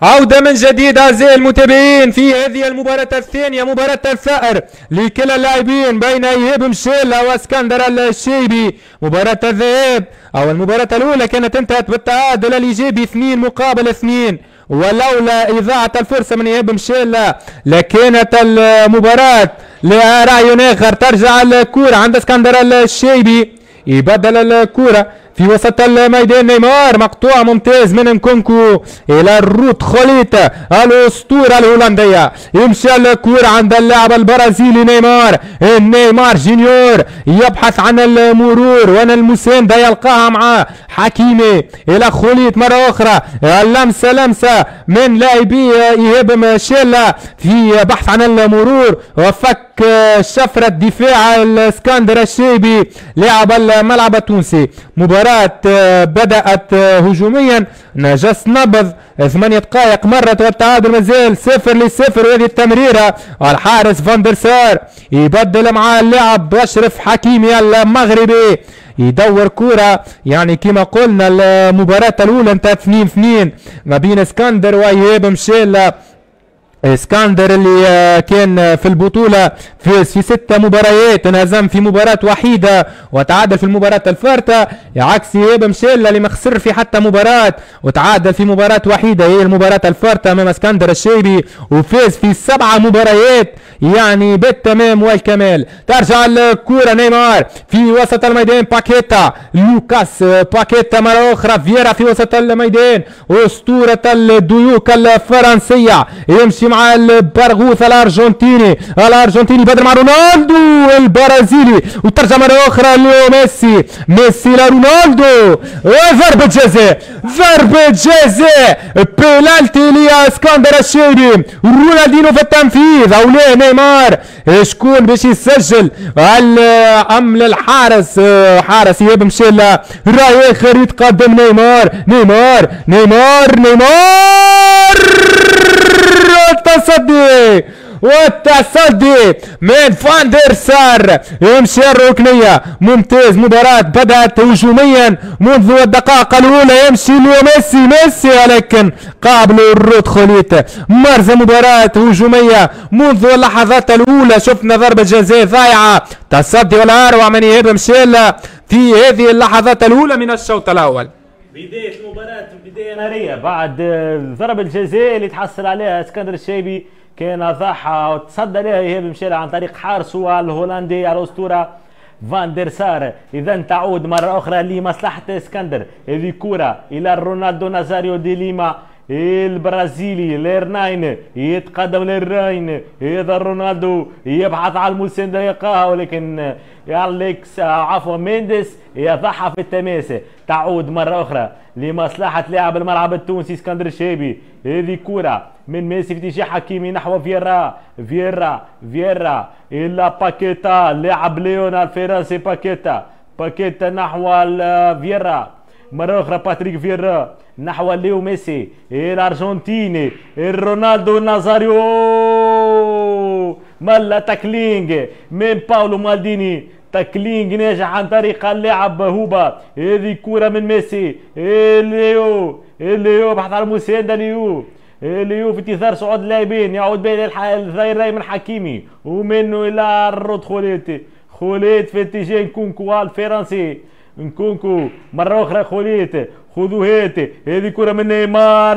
C: عودة من جديد أعزائي المتابعين في هذه المباراة الثانية، مباراة الثأر لكلا اللاعبين بين إيهاب مشيلة واسكندر الشيبي. مباراة الذهاب أو المباراة الأولى كانت انتهت بالتعادل الإيجابي 2-2، ولولا إضاعة الفرصة من إيهاب مشيلة لكانت المباراة لرأي آخر. ترجع الكرة عند اسكندر الشيبي، يبدل الكرة في وسط الميدان. نيمار مقطوع ممتاز من نكونكو الى الروت خليط الاسطوره الهولنديه. يمشي الكرة عند اللاعب البرازيلي نيمار جونيور يبحث عن المرور وانا المسانده يلقاها مع حكيمي الى خليط مره اخرى. لمسه من لاعبي ايهاب مشيلة في بحث عن المرور وفك شفرة دفاع الاسكندر الشيبي لاعب الملعب التونسي. مباراة بدأت هجوميا، نجس نبض 8 دقائق مرت والتعادل مازال 0-0. وهذه التمريرة الحارس فاندر سار يبدل مع اللاعب أشرف حكيمي المغربي، يدور كرة. يعني كما قلنا المباراة الأولى انتهت 2-2 ما بين اسكندر وإيهاب مشيلة. اسكندر اللي كان في البطولة فاز في 6 مباريات، انهزم في مباراة وحيدة وتعادل في المباراة الفارطة، عكس إيهاب مشيلة اللي ما خسر في حتى مباراة وتعادل في مباراة وحيدة هي المباراة الفارطة امام اسكندر الشيبي، وفاز في 7 مباريات يعني بالتمام والكمال. ترجع الكرة نيمار في وسط الميدان، باكيتا لوكاس باكيتا مرة أخرى، فييرا في وسط الميدان أسطورة الديوك الفرنسية يمشي مع البرغوث الأرجنتيني بدل مع رونالدو البرازيلي، وترجع مرة أخرى ليو ميسي لرونالدو وضربة جزاء بينالتي لاسكندر الشيبي. رونالدينو في التنفيذ او لا نيمار شكون باش يسجل ام للحارس حارس إيهاب مشيلة. راي اخر يتقدم نيمار والتصدي من فاندر سار يمشي الركنية. ممتاز، مباراة بدأت هجوميا منذ الدقائق الأولى. يمشي ليو ميسي ولكن قابلوا الروت خليط. مرزة مباراة هجومية منذ اللحظات الأولى، شفنا ضربة جزاء ضايعة، تصدي والأروع من إيهاب مشيلة في هذه اللحظات الأولى من الشوط الأول.
A: بداية المباراة بداية نارية بعد ضربة الجزاء اللي تحصل عليها اسكندر الشيبي، كان ضحى وتصدى لها إيهاب مشيلة عن طريق حارسه الهولندي الأسطورة فاندر سار. إذا تعود مرة أخرى لمصلحة اسكندر. هذه كرة إلى رونالدو نازاريو دي ليما البرازيلي ليرناين يتقدم للراين. هذا رونالدو يبحث على المساندة يلقاها ولكن أليكس عفوا مينديس يضحى في التماس. تعود مرة أخرى لمصلحة لاعب الملعب التونسي اسكندر الشيبي. هذه كرة من ميسي في اتجاه حكيمي نحو فييرا إلى باكيتا لاعب ليون الفرنسي. باكيتا نحو فييرا مرة أخرى، باتريك فييرا نحو ليو ميسي الأرجنتيني رونالدو نازاريو ملا تاكلينج من باولو مالديني، تاكلينج ناجح عن طريق اللاعب هوبا. هذه كرة من ميسي ليو بحث على المساندة ليو في انتظار صعود اللاعبين. يعود بين الظهير من حكيمي ومنه الى الرود خليط في اتجاه نكونكو الفرنسي. نكونكو مرة أخرى خليط خذوا هاتي. هذه كرة من نيمار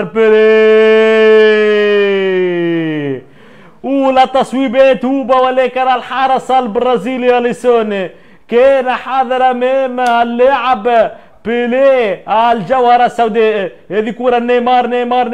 A: بيلي ولا تصويبات هوبا، ولكن الحارس البرازيلي اليسون كان حاضر امام اللاعب بيلي الجوهرة السوداء. هذه كرة نيمار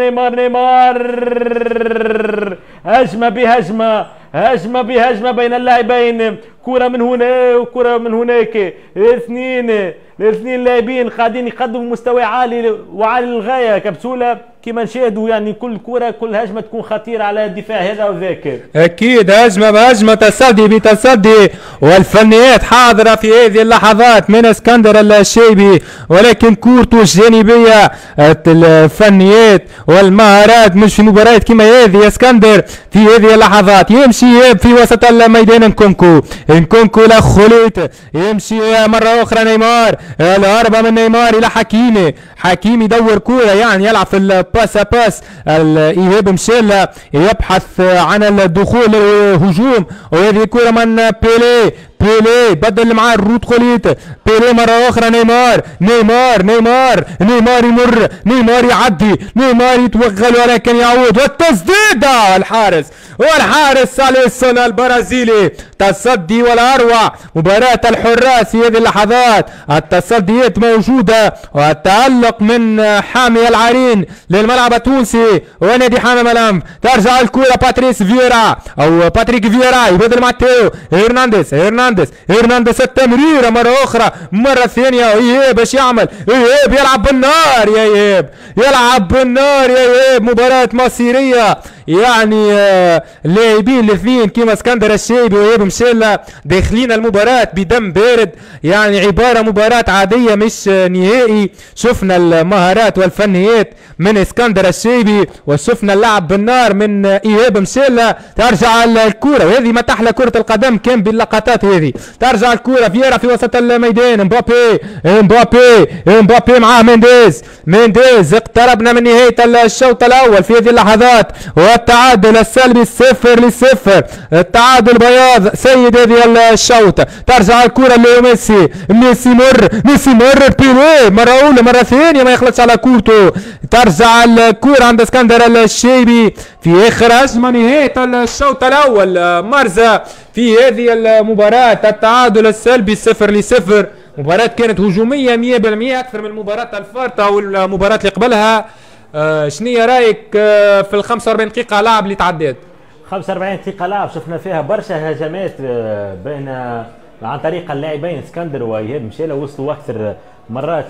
A: هجمة بهجمة بين اللاعبين. كرة من هنا وكرة من هناك، الاثنين لاعبين قاعدين يقدموا مستوى عالي وعالي للغاية كبسولة كما نشاهدوا. يعني كل كرة كل هجمة تكون خطيرة على الدفاع هذا وذاك.
C: أكيد هجمة بهجمة، تصدي بتصدي، والفنيات حاضرة في هذه اللحظات من اسكندر الشيبي، ولكن كورته الجانبية الفنيات والمهارات مش في مباريات كما هذه. اسكندر في هذه اللحظات يمشي في وسط الميدان نكونكو لا خليط، يمشي مرة أخرى نيمار، الهربة من نيمار إلى حكيمي يدور كورة يعني يلعب في باس باس. ايهاب مشيل يبحث عن الدخول للهجوم، وهذه كرة من بيلي بدل مع الروت خليت. بيلي مرة أخرى نيمار يمر، نيمار يعدي، نيمار يتوغل ولكن يعود، والتسديدة والحارس أليسون البرازيلي. تصدي والأروع. مباراة الحراس في هذه اللحظات، التصديات موجودة والتألق من حامي العرين للملعب التونسي ونادي حمام الأنف. ترجع الكرة باتريس فييرا أو باتريك فييرا يبدل مع تيو هرنانديز التمريرة مرة أخرى، مرة ثانية. إيهاب باش يعمل، إيهاب يلعب بالنار يا إيهاب، مباراة مصيرية يعني. اللاعبين الاثنين كيما اسكندر الشيبي وإيهاب مشيلة داخلين المباراة بدم بارد، يعني عبارة مباراة عادية مش نهائي. شفنا المهارات والفنيات من اسكندر الشيبي وشفنا اللعب بالنار من إيهاب مشيلة. ترجع الكرة، وهذه ما تحلى كرة القدم كان باللقطات هذه. ترجع الكرة فييرا في وسط الميدان، مبابي معاه مينديز. اقتربنا من نهاية الشوط الأول في هذه اللحظات، والتعادل السلبي 0-0. التعادل بياض سيد هذه الشوط. ترجع الكرة لميسي، مر بيلي مرة أولى مرة ثانية ما يخلصش على كورته. ترجع الكرة عند اسكندر الشيبي في آخر هجمة نهاية الشوط الأول. مرزا في هذه المباراة، التعادل السلبي 0-0. مباراة كانت هجومية 100% أكثر من المباراة الفارطة والمباراة اللي قبلها. شنو رايك في ال 45 دقيقة لعب اللي تعدات؟
A: 45 دقيقة لعب شفنا فيها برشا هجمات بين عن طريق اللاعبين اسكندر وإيهاب مشيلة، وصلوا أكثر مرات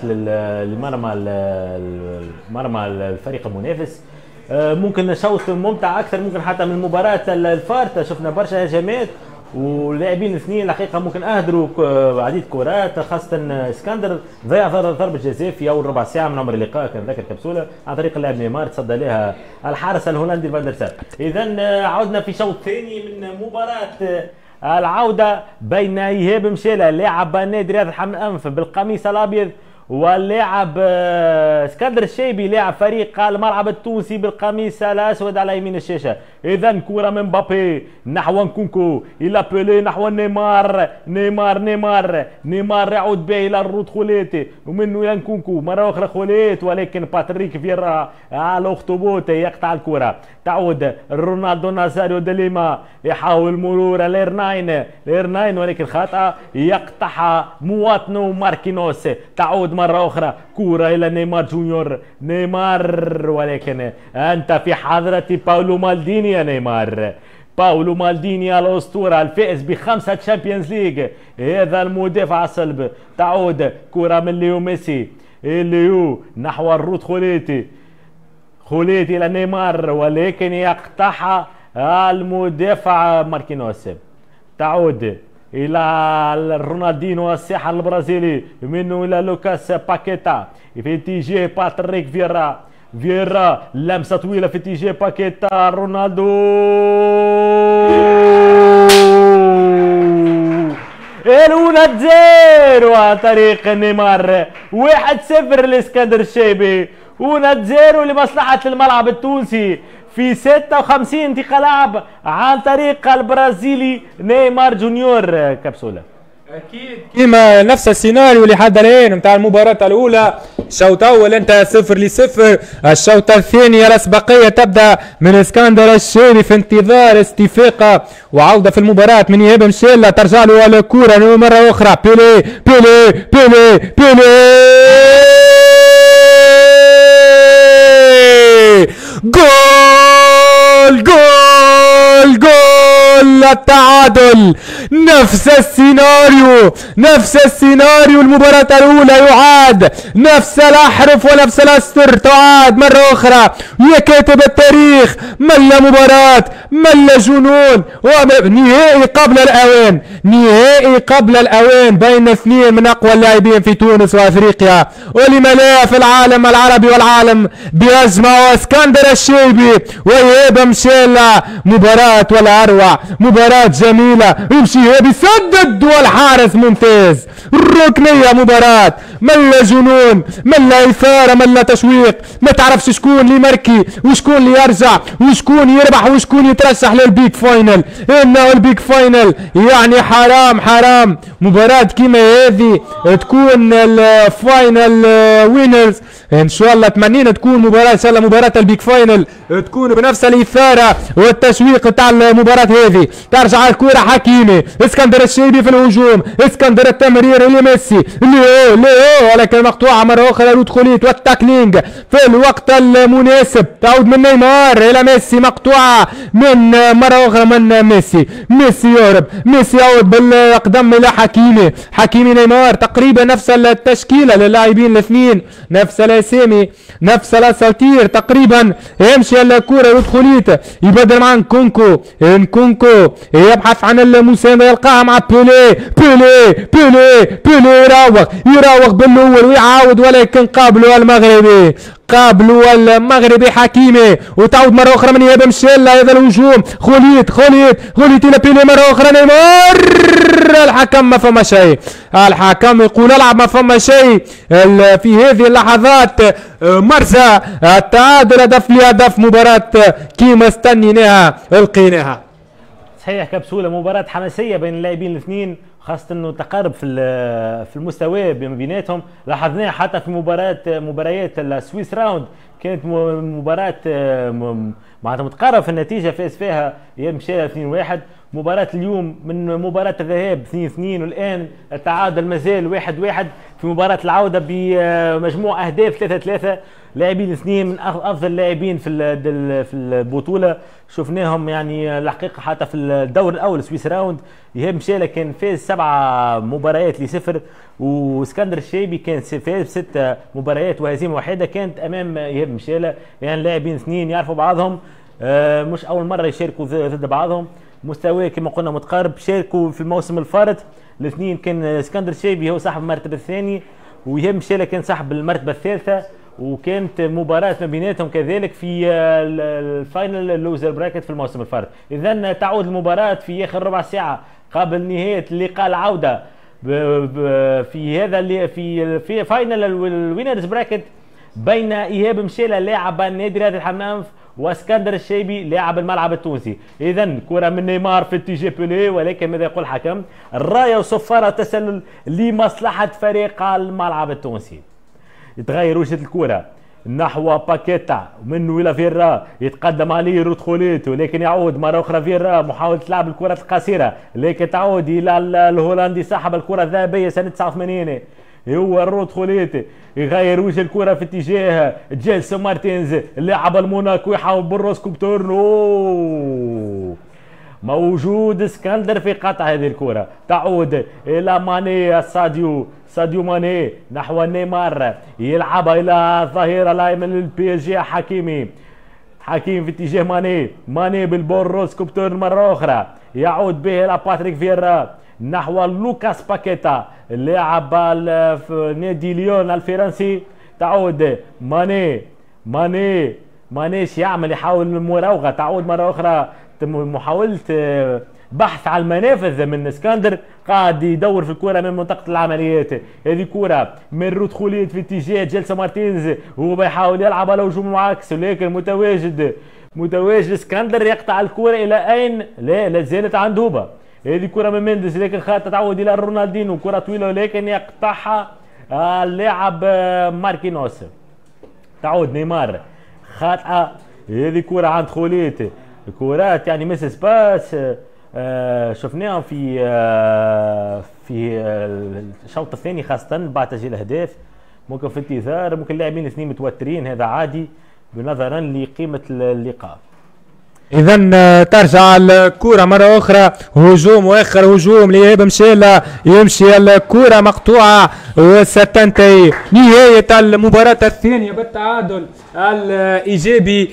A: لمرمى الفريق المنافس. ممكن شوط ممتع أكثر ممكن حتى من المباراة الفارطة. شفنا برشا هجمات واللاعبين الاثنين الحقيقه ممكن اهدروا عديد كرات، خاصه اسكندر ضيع ضربه جزاء في اول ربع ساعه من عمر اللقاء، كان ذاكر كبسوله عن طريق اللاعب نيمار تصدى لها الحارس الهولندي فاندر سار. اذا عودنا في شوط ثاني من مباراه العوده بين ايهاب مشيلة لاعب نادي رياض حمام الانف بالقميص الابيض واللاعب اسكندر الشيبي لاعب فريق الملعب التونسي بالقميص الاسود على يمين الشاشه. اذا كره من مبابي نحو نكونكو الى بيلي نحو نيمار يعود به الى الرود خوليتي ومنه الى نكونكو مره اخرى خوليت، ولكن باتريك فييرا على الاخطبوط يقطع الكره. تعود رونالدو نازاريو دليما يحاول مرور ليرناين ولكن خطأ يقطعها مواطنه ماركينوس. تعود مرة أخرى كرة إلى نيمار جونيور، ولكن أنت في حضرة باولو مالديني يا نيمار. باولو مالديني الأسطورة الفائز ب5 تشامبيونز ليج، هذا المدافع الصلب. تعود كرة من ليو ميسي، ليو نحو الروت خوليتي إلى نيمار ولكن يقطعها المدافع ماركينوس. تعود إلى رونالدينو الساحر البرازيلي، منه إلى لوكاس باكيتا في اتجاه باتريك فييرا لمسة طويلة في اتجاه باكيتا. رونالدو 1-0 عن طريق نيمار. 1-0 لاسكندر الشيبي، 1-0 لمصلحة الملعب التونسي في 56 دقيقة لعب عن طريق البرازيلي نيمار جونيور. كبسولة
C: اكيد كيما نفس السيناريو اللي حد الان نتاع المباراة الاولى. الشوط الاول انتهى 0-0. الشوط الثاني الاسبقية تبدا من اسكندر الشيبي في انتظار استفاقة وعودة في المباراة من ايهاب مشيلة. ترجع له الكرة مرة اخرى، بيلي جول التعادل. نفس السيناريو المباراة الأولى يعاد، نفس الأحرف ونفس الأسطر تعاد مرة أخرى. يا كاتب التاريخ ملا مباراة، ملا جنون، نهائي قبل الأوان، نهائي قبل الأوان بين اثنين من أقوى اللاعبين في تونس وأفريقيا، ولما لا في العالم العربي والعالم بأزمة. واسكندر الشيبي وإيهاب مشيلة، مباراة ولا أروع، مباراة جميلة، يمشي إيهاب يسدد والحارس ممتاز، الركنية مباراة ملا جنون، ملا إثارة، ملا تشويق، ما تعرفش شكون اللي مركي وشكون اللي يرجع وشكون يربح وشكون يترشح للبيك فاينل. انه البيك فاينل يعني حرام حرام مباراة كيما هذه تكون الفاينل وينرز. ان شاء الله تمنينا تكون مباراة ان شاء الله مباراة البيك فاينل تكون بنفس الإثارة والتشويق تاع المباراة هذه. ترجع الكرة حكيمي، اسكندر الشيبي في الهجوم، اسكندر التمرير لميسي ليو ولكن مقطوعة مرة أخرى لودخوليت والتاكلينج في الوقت المناسب. تعود من نيمار إلى ميسي، مقطوعة من مرة أخرى من ميسي يهرب، ميسي يعود بالأقدام إلى حكيمي نيمار، تقريبا نفس التشكيلة للاعبين الاثنين، نفس الأسامي نفس الأساطير تقريبا. يمشي الكرة لودخوليت يبدل مع نكونكو يبحث عن المساندة يلقاها مع بيلي يراوغ بالاول ويعاود ولكن قابلوا المغربي حكيمي. وتعود مرة أخرى من إيهاب مشيلة، هذا الهجوم خوليت إلى بيلي مرة أخرى نيمار. الحكم ما فما شيء، الحكم يقول العب ما فما شيء. في هذه اللحظات مرزا التعادل هدف لهدف، مباراة كيما استنيناها لقيناها.
A: صحيح كبسولة، مباراة حماسية بين اللاعبين الاثنين، خاصة انه تقارب في المستوى بيناتهم. لاحظناه حتى في مباريات السويس راوند، كانت مباراة معناتها متقاربة في النتيجة، فاز فيها يمشي 2-1. مباراة اليوم من مباراة الذهاب 2-2 والآن التعادل مازال 1-1 في مباراة العودة بمجموع أهداف 3-3. لاعبين الاثنين من افضل اللاعبين في البطوله، شفناهم يعني الحقيقه حتى في الدور الاول سويس راوند. ايهاب مشيلة كان فاز 7 مباريات ل0، واسكندر الشيبي كان فاز 6 مباريات وهزيمه واحده كانت امام ايهاب مشيلة. يعني لاعبين اثنين يعرفوا بعضهم، مش اول مره يشاركوا ضد بعضهم، مستوى كما قلنا متقارب. شاركوا في الموسم الفارط الاثنين، كان اسكندر الشيبي هو صاحب المرتبه الثانيه وايهاب مشيلة كان صاحب المرتبه الثالثه، وكانت مباراة ما بيناتهم كذلك في الفاينل اللوزر براكت في الموسم الفارط. إذا تعود المباراة في آخر ربع ساعة قبل نهاية اللقاء العودة في هذا في فاينل الوينرز براكت بين إيهاب مشيلة لاعب نادي رياض الحمام واسكندر الشيبي لاعب الملعب التونسي. إذا كرة من نيمار في اتجاه بيلي، ولكن ماذا يقول الحكم؟ الراية وصفارة تسلل لمصلحة فريق الملعب التونسي. يتغير وجهة الكرة نحو باكيتا، منه الى فيرا، يتقدم عليه رودخوليت ولكن يعود مرة أخرى فيرا محاولة لعب الكرة القصيرة، لكن تعود إلى الهولندي صاحب الكرة الذهبية سنة 89 هو رودخوليت. يغير وجه الكرة في اتجاه جيلسون مارتينز لاعب الموناكو، يحاول بالروسكوب تورنو، موجود اسكندر في قطع هذه الكرة. تعود إلى ماني، ساديو ماني نحو نيمار، يلعبها إلى الظهير الأيمن للبي اس جي حكيم في اتجاه ماني بالبوروس كوبتور مرة أخرى، يعود به إلى باتريك فيرا نحو لوكاس باكيتا لاعب في نادي ليون الفرنسي. تعود ماني يعمل، يحاول المراوغة. تعود مرة أخرى محاولة بحث على المنافذ من اسكندر، قاعد يدور في الكرة من منطقة العمليات. هذه كرة من رودخوليت في اتجاه جيلسون مارتينز، هو بيحاول يلعب على هجوم معاكس ولكن متواجد اسكندر يقطع الكرة إلى أين؟ لا زالت عند هوبا. هذه كرة من مندس لكن خاطئة، تعود إلى رونالدينو، كرة طويلة ولكن يقطعها اللاعب ماركينوس. تعود نيمار خاطئة، هذه كرة عند خوليت. كرات يعني مسس باس شفناهم في الشوط الثاني خاصة بعد تسجيل اهداف، ممكن في انتظار، ممكن اللاعبين الاثنين متوترين، هذا عادي بنظرا لقيمة اللقاء.
C: اذا ترجع الكرة مرة اخرى، هجوم واخر هجوم لإيهاب مشيلة، يمشي الكرة مقطوعة وستنتهي نهاية المباراة الثانية بالتعادل الايجابي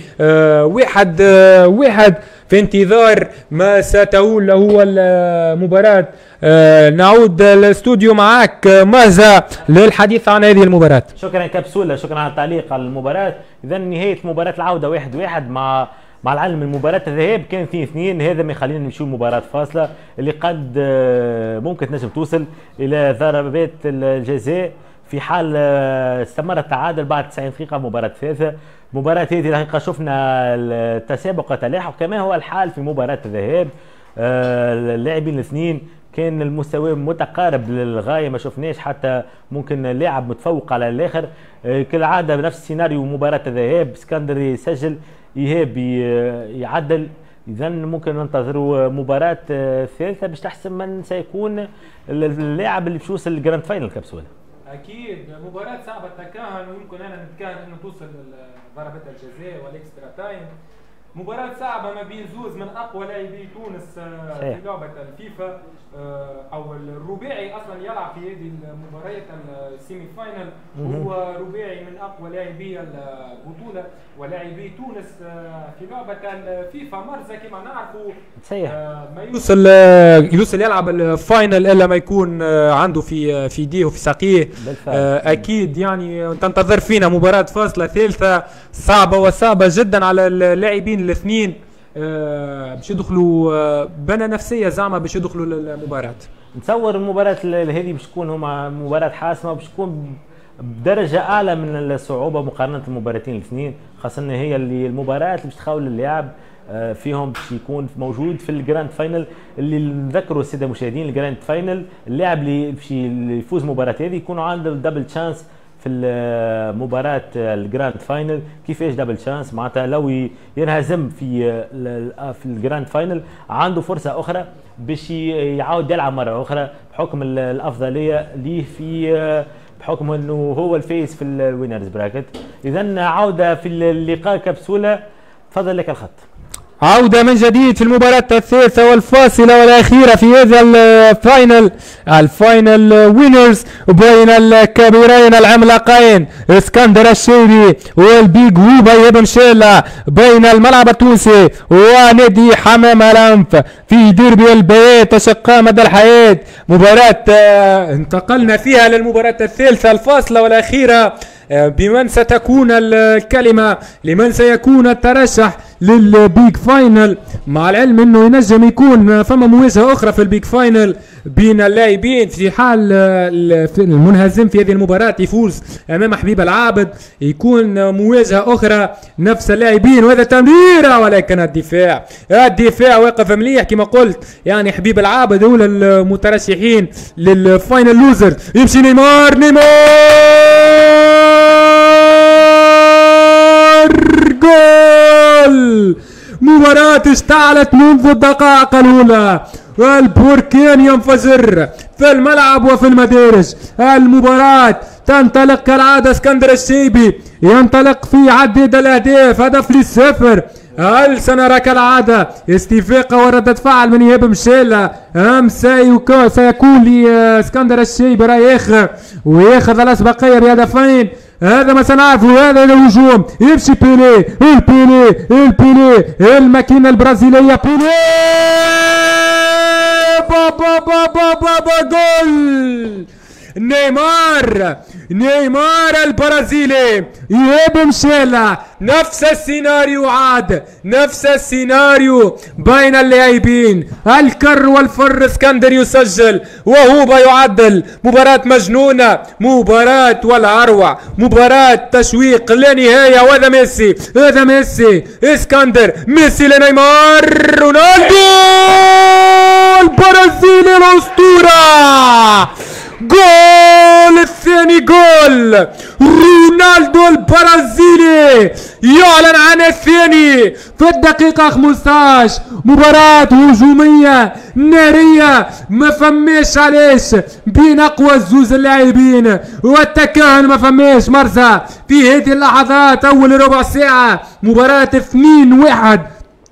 C: 1-1 في انتظار ما ستؤول هو المباراة. نعود الاستوديو معك ماذا للحديث عن هذه المباراة.
A: شكرا كبسولة، شكرا على التعليق على المباراة. اذا نهاية مباراة العودة 1-1 مع العلم من مباراة الذهاب كان 2-2. هذا ما يخلينا نمشيو مباراة فاصلة اللي قد ممكن تنجم توصل الى ضربات الجزاء في حال استمر التعادل بعد 90 دقيقة مباراة ثالثة. مباراة هذه الحقيقة شفنا التسابق والتلاحق كما هو الحال في مباراة الذهاب. اللاعبين الاثنين كان المستوى متقارب للغاية، ما شفناش حتى ممكن لاعب متفوق على الاخر. كالعادة بنفس السيناريو مباراة الذهاب، اسكندر يسجل، ايهاب يعدل. اذا ممكن ننتظروا مباراة ثالثة باش تحسم من سيكون اللاعب اللي باش يوصل للجراند فاينل كبسولة.
C: اكيد مباراة صعبة التكهن، ويمكن انا نتكهن انه توصل ضربات الجزاء والاكسترا تايم. مباراة صعبة ما بين زوز من اقوى لاعبي تونس في لعبة الفيفا، او الرباعي اصلا يلعب في هذه المباريات السيمي فاينل، هو رباعي من اقوى لاعبي البطولة ولاعبي تونس في لعبة الفيفا. مرزا كما نعرفوا ما يوصل يلعب الفاينل الا ما يكون عنده في يديه وفي ساقيه. اكيد يعني تنتظر فينا مباراة فاصلة ثالثة صعبة وصعبة جدا على اللاعبين الاثنين، باش يدخلوا بنا نفسيه زعما باش يدخلوا للمباراه. نتصور المباراه هذه باش تكون هما مباراه حاسمه، باش تكون بدرجه اعلى من الصعوبه مقارنه المباراتين الاثنين، خاصه هي اللي المباراه اللي باش تخاول اللاعب فيهم باش يكون موجود في الجراند فاينل. اللي نذكروا الساده المشاهدين الجراند فاينل اللاعب اللي باش يفوز المباراه هذه يكونوا عنده دبل تشانس في مباراة الجراند فاينل. كيفاش دبل شانس؟ معناتها لو ينهزم في الجراند فاينل عنده فرصة أخرى باش يعاود يلعب مرة أخرى بحكم الأفضلية ليه في بحكم أنه هو الفايز في الوينرز براكت. إذا عودة في اللقاء كبسولة، تفضل لك الخط. عودة من جديد في المباراة الثالثة والفاصلة والأخيرة في هذا الفاينل وينرز بين الكبيرين العملاقين اسكندر الشيبي والبيج ووبا إيهاب مشيلة، بين الملعب التونسي ونادي حمام الأنف في ديربي البيات أشقاء مدى الحياة. مباراة انتقلنا فيها للمباراة الثالثة الفاصلة والأخيرة بمن ستكون الكلمة لمن سيكون الترشح للبيج فاينل، مع العلم انه ينجم يكون فما مواجهة اخرى في البيج فاينل بين اللاعبين في حال المنهزم في هذه المباراة يفوز امام حبيب العابد، يكون مواجهة اخرى نفس اللاعبين وهذا تمريرة، ولكن الدفاع واقف مليح كما قلت. يعني حبيب العابد هو المترشحين للفاينل لوزر. يمشي نيمار جول. مباراة اشتعلت منذ الدقائق الأولى، البركان ينفجر في الملعب وفي المدارج. المباراة تنطلق كالعادة، اسكندر الشيبي ينطلق في عدد الأهداف، هدف للصفر. هل سنرى كالعادة استفاقة وردة فعل من إيهاب مشيلة أم سيكون لاسكندر الشيبي رأي آخر وياخذ الأسبقية بهدفين؟ هذا ما سنعرفه. هذا الهجوم يمشي بيلي الماكينة البرازيلية بيلي بابا جول. نيمار البرازيلي، إيهاب مشيلة، نفس السيناريو بين اللاعبين، الكر والفر. اسكندر يسجل وهوبا يعدل. مباراة مجنونة، مباراة والأروع، مباراة تشويق لا نهاية. وهذا ميسي اسكندر، ميسي لنيمار، رونالدو البرازيلي الأسطورة. جول الثاني، جول رونالدو البرازيلي يعلن عن الثاني في الدقيقة 15. مباراة هجومية نارية ما فماش علاش بين أقوى زوز اللاعبين، والتكهن ما فماش مرزا في هذه اللحظات. أول ربع ساعة مباراة 2-1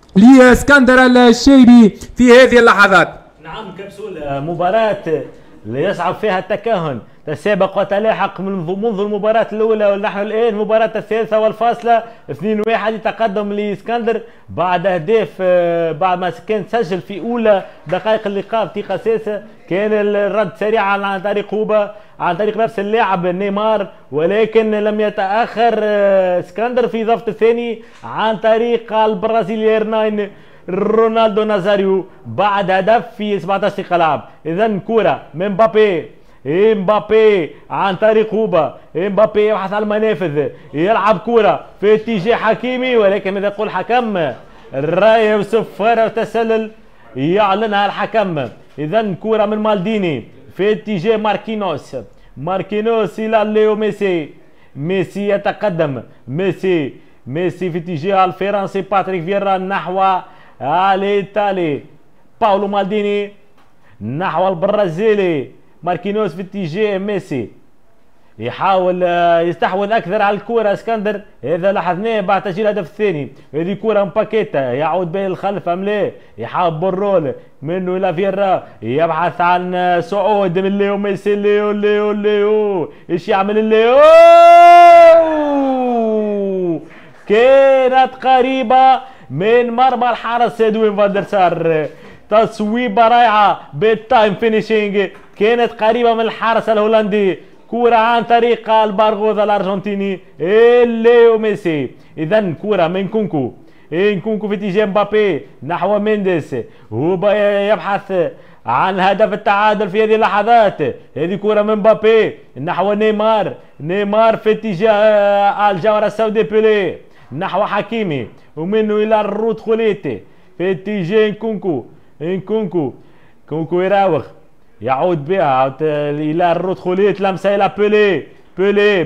C: لاسكندر الشيبي في هذه اللحظات.
A: نعم كبسول، مباراة يصعب فيها التكهن، تسابق وتلاحق منذ المباراة الأولى ونحن الآن المباراة الثالثة والفاصلة. 2-1 يتقدم لاسكندر بعد أهداف، بعد ما كان سجل في أولى دقائق اللقاء في قساسة. كان الرد سريع عن طريق هوبا، عن طريق نفس اللاعب نيمار، ولكن لم يتأخر اسكندر في ضبط الثاني عن طريق البرازيلي إرناين رونالدو نازاريو بعد هدف في 17 دقيقة لعب. إذا كرة من امبابي عن طريق هوبا، امبابي يبحث عن المنافذ، يلعب كرة في اتجاه حكيمي، ولكن ماذا يقول الحكم؟ الراية وصفارة وتسلل يعلنها الحكم. إذا كرة من مالديني في اتجاه ماركينوس إلى ليو ميسي يتقدم، ميسي في اتجاه الفرنسي باتريك فيرا نحو الإيطالي باولو مالديني، نحو البرازيلي ماركينوس في اتجاه ميسي، يحاول يستحوذ اكثر على الكره اسكندر. هذا لاحظناه بعد تسجيل الهدف الثاني. هذه كره مباكيتا يعود به الخلف ام لا، يحاول بالرول منه الى فيرا، يبحث عن صعود من ليو ميسي. ليو ايش يعمل ليو؟ كانت قريبه من مرمى الحارس ادوين فاندر سار، تصويبه رائعه بالتايم فينيشينج، كانت قريبه من الحارس الهولندي. كرة عن طريق البارغوث الارجنتيني ليو ميسي. اذا كرة من كونكو في اتجاه مبابي نحو مينديس، هو يبحث عن هدف التعادل في هذه اللحظات. هذه كرة من مبابي نحو نيمار في اتجاه الجوهرة السوداء بيلي نحو حكيمي، ومنه الى الرود خوليتي في اتجاه كونكو يراوغ، يعود بها الى الرود خوليت، لمسه الى بيلي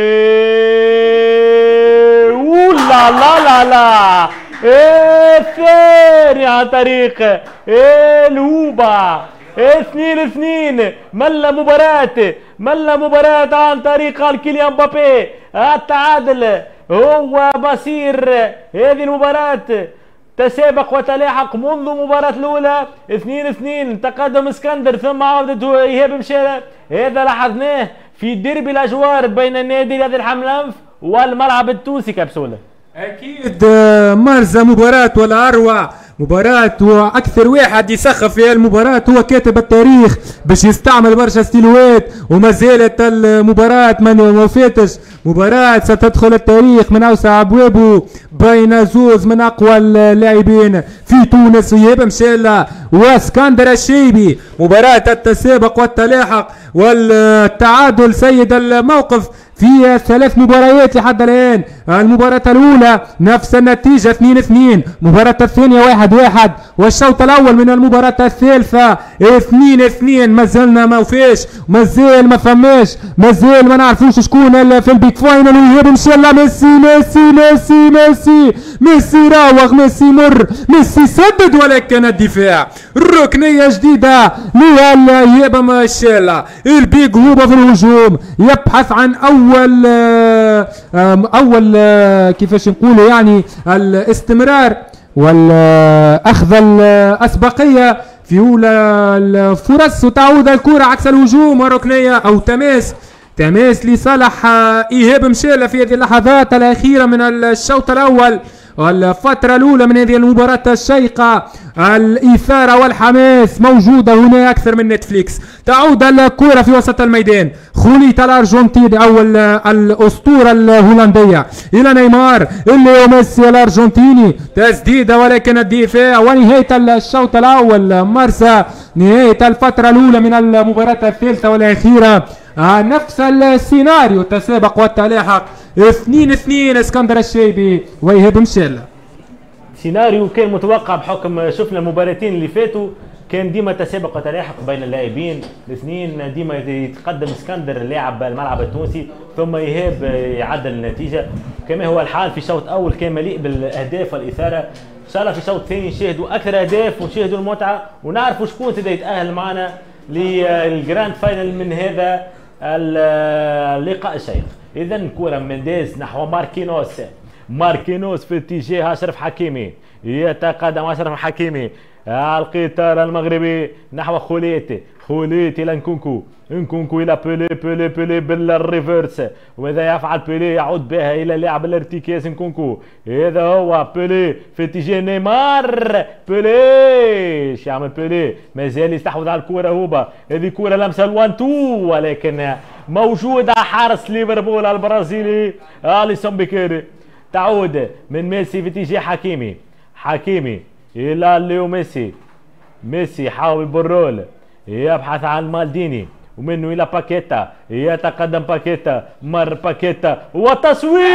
A: اولا لا الثاني عن طريق الهوبا. 2-2 ملا مباراة عن طريق الكيليان مبابي. التعادل هو مصير هذه المباراة، تسابق وتلاحق منذ المباراة الأولى. 2-2 تقدم اسكندر ثم عودة إيهاب مشارة. هذا لاحظناه في ديربي الأجوار بين النادي نادي الحملانف والملعب التونسي كبسولة.
C: أكيد مرزة مباراة ولا أروع مباراة، وأكثر واحد يسخف في المباراة هو كاتب التاريخ باش يستعمل برشا ستيلوات، وما زالت المباراة ما فاتش. مباراة ستدخل التاريخ من أوسع أبوابه بين زوز من أقوى اللاعبين في تونس، إيهاب مشالة واسكندر الشيبي. مباراة التسابق والتلاحق والتعادل سيد الموقف في 3 مباريات لحد الآن. المباراة الأولى نفس النتيجة 2-2، المباراة الثانية 1-1، والشوط الأول من المباراة الثالثة 2-2. مازلنا ما وفاش، مازال ما فماش، مازال ما نعرفوش شكون في البيك فاينل. ويهاب ان شاء الله ميسي راوغ، ميسي مر، ميسي سدد، ولكن الدفاع ركنية جديدة لإيهاب ان شاء الله. البيك هوبا في الهجوم يبحث عن اول كيفاش نقولوا يعني الاستمرار والاخذ الاسبقيه في اولى الفرص، وتعود الكره عكس الهجوم والركنيه او تماس لصالح ايهاب مشالة في هذه اللحظات الاخيره من الشوط الاول والفترة الأولى من هذه المباراة الشيقة. الإثارة والحماس موجودة هنا أكثر من نتفليكس. تعود الكرة في وسط الميدان، خوليت الأرجنتيني أو الأسطورة الهولندية إلى نيمار اللي ميسي الأرجنتيني، تسديدة ولكن الدفاع. ونهاية الشوط الأول مرسى، نهاية الفترة الأولى من المباراة الثالثة والأخيرة. نفس السيناريو، تسابق والتلاحق 2-2 اسكندر الشيبي وإيهاب مشالة.
A: سيناريو كان متوقع بحكم شفنا المباراتين اللي فاتوا، كان ديما تسابق وتلاحق بين اللاعبين الاثنين، ديما يتقدم اسكندر لاعب الملعب التونسي ثم إيهاب يعدل النتيجة كما هو الحال. في الشوط الأول كان مليء بالأهداف والإثارة، إن شاء الله في الشوط الثاني نشاهدوا أكثر أهداف ونشاهدوا المتعة ونعرفوا شكون سيدا يتأهل معنا للجراند فاينل من هذا اللقاء الشيق. إذا كرة منديز نحو ماركينوس في اتجاه اشرف حكيمي، يتقدم اشرف حكيمي، القطار المغربي نحو خوليتي، خوليتي الى نكونكو، نكونكو الى بيلي، بيلي بيلي بالريفرس، وماذا يفعل بيلي؟ يعود بها الى لاعب الارتكاز نكونكو، هذا هو بيلي في اتجاه نيمار، بيلي ايش يعمل بيلي؟ مازال يستحوذ على الكرة هوبا، هذه كرة لمسة ال1 2 ولكن موجودة حارس ليفربول البرازيلي اليسون بيكيري، تعود من ميسي في اتجاه حكيمي، حكيمي الى ليو ميسي، ميسي يحاول بالرول، يبحث عن مالديني ومنه الى باكيتا، يتقدم باكيتا، مر باكيتا وتصويبه،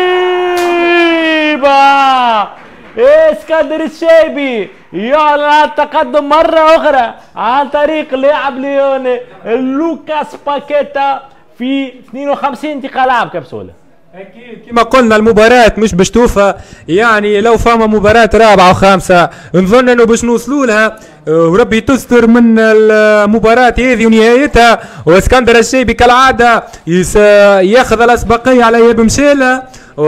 A: اسكندر الشيبي يعلن التقدم مرة أخرى عن طريق لاعب ليون لوكاس باكيتا في 52 دقيقة لعب كبسولة.
C: اكيد كما قلنا المباراة مش باش توفى، يعني لو فما مباراة رابعة وخامسة نظن انه باش نوصلوا لها، وربي تستر من المباراة هذه ونهايتها، واسكندر الشيبي كالعادة ياخذ الاسبقية على اياب مشيلة،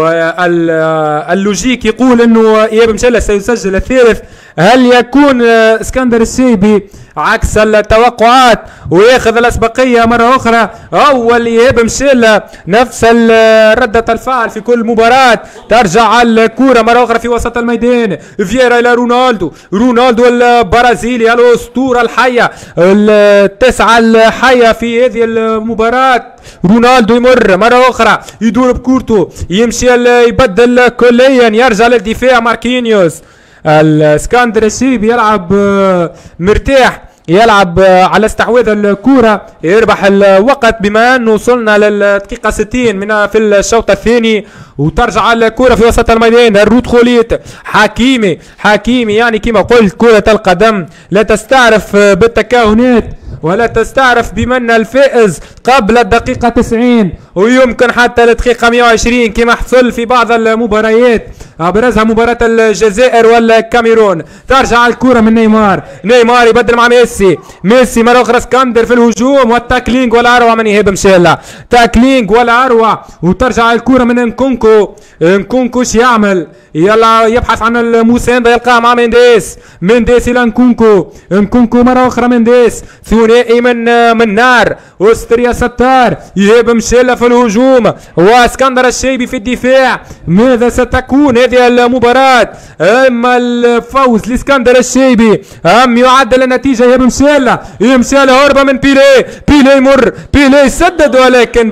C: واللوجيك يقول انه اياب مشيلة سيسجل الثالث. هل يكون اسكندر الشيبي عكس التوقعات وياخذ الاسبقيه مره اخرى، اول اياب مشيلة نفس ردة الفعل في كل مباراة، ترجع الكرة مره اخرى في وسط الميدان، فييرا الى رونالدو، رونالدو البرازيلي الاسطورة الحية، التسعة الحية في هذه المباراة، رونالدو يمر مرة اخرى يدور بكورته، يمشي يبدل كليا، يرجع للدفاع ماركينيوس، الاسكندر الشيبي يلعب مرتاح، يلعب على استحواذ الكرة، يربح الوقت بما انه وصلنا للدقيقة 60 من في الشوط الثاني، وترجع الكرة في وسط الميدان، الروت خوليت، حكيمي يعني كما قلت كرة القدم لا تستعرف بالتكهنات ولا تستعرف بمن الفائز قبل الدقيقة 90 ويمكن حتى الدقيقة 120 كما حصل في بعض المباريات، ابرزها مباراة الجزائر والكاميرون. ترجع الكرة من نيمار يبدل مع ميسي مرة أخرى اسكندر في الهجوم، والتاكلينج والأروع من إيهاب مشيلة، تاكلينج والأروع، وترجع الكرة من نكونكو ايش يعمل؟ يلا يبحث عن المساندة، يلقاها مع منديس إلى نكونكو مرة أخرى منديس، ثنائي من نار، أستريا ستار، إيهاب مشيلة في الهجوم واسكندر الشيبي في الدفاع. ماذا ستكون هذه المباراة؟ اما الفوز لاسكندر الشيبي ام يعدل النتيجة؟ إيهاب مشيلة هربة من بيلي يمر، بيلي يسدد ولكن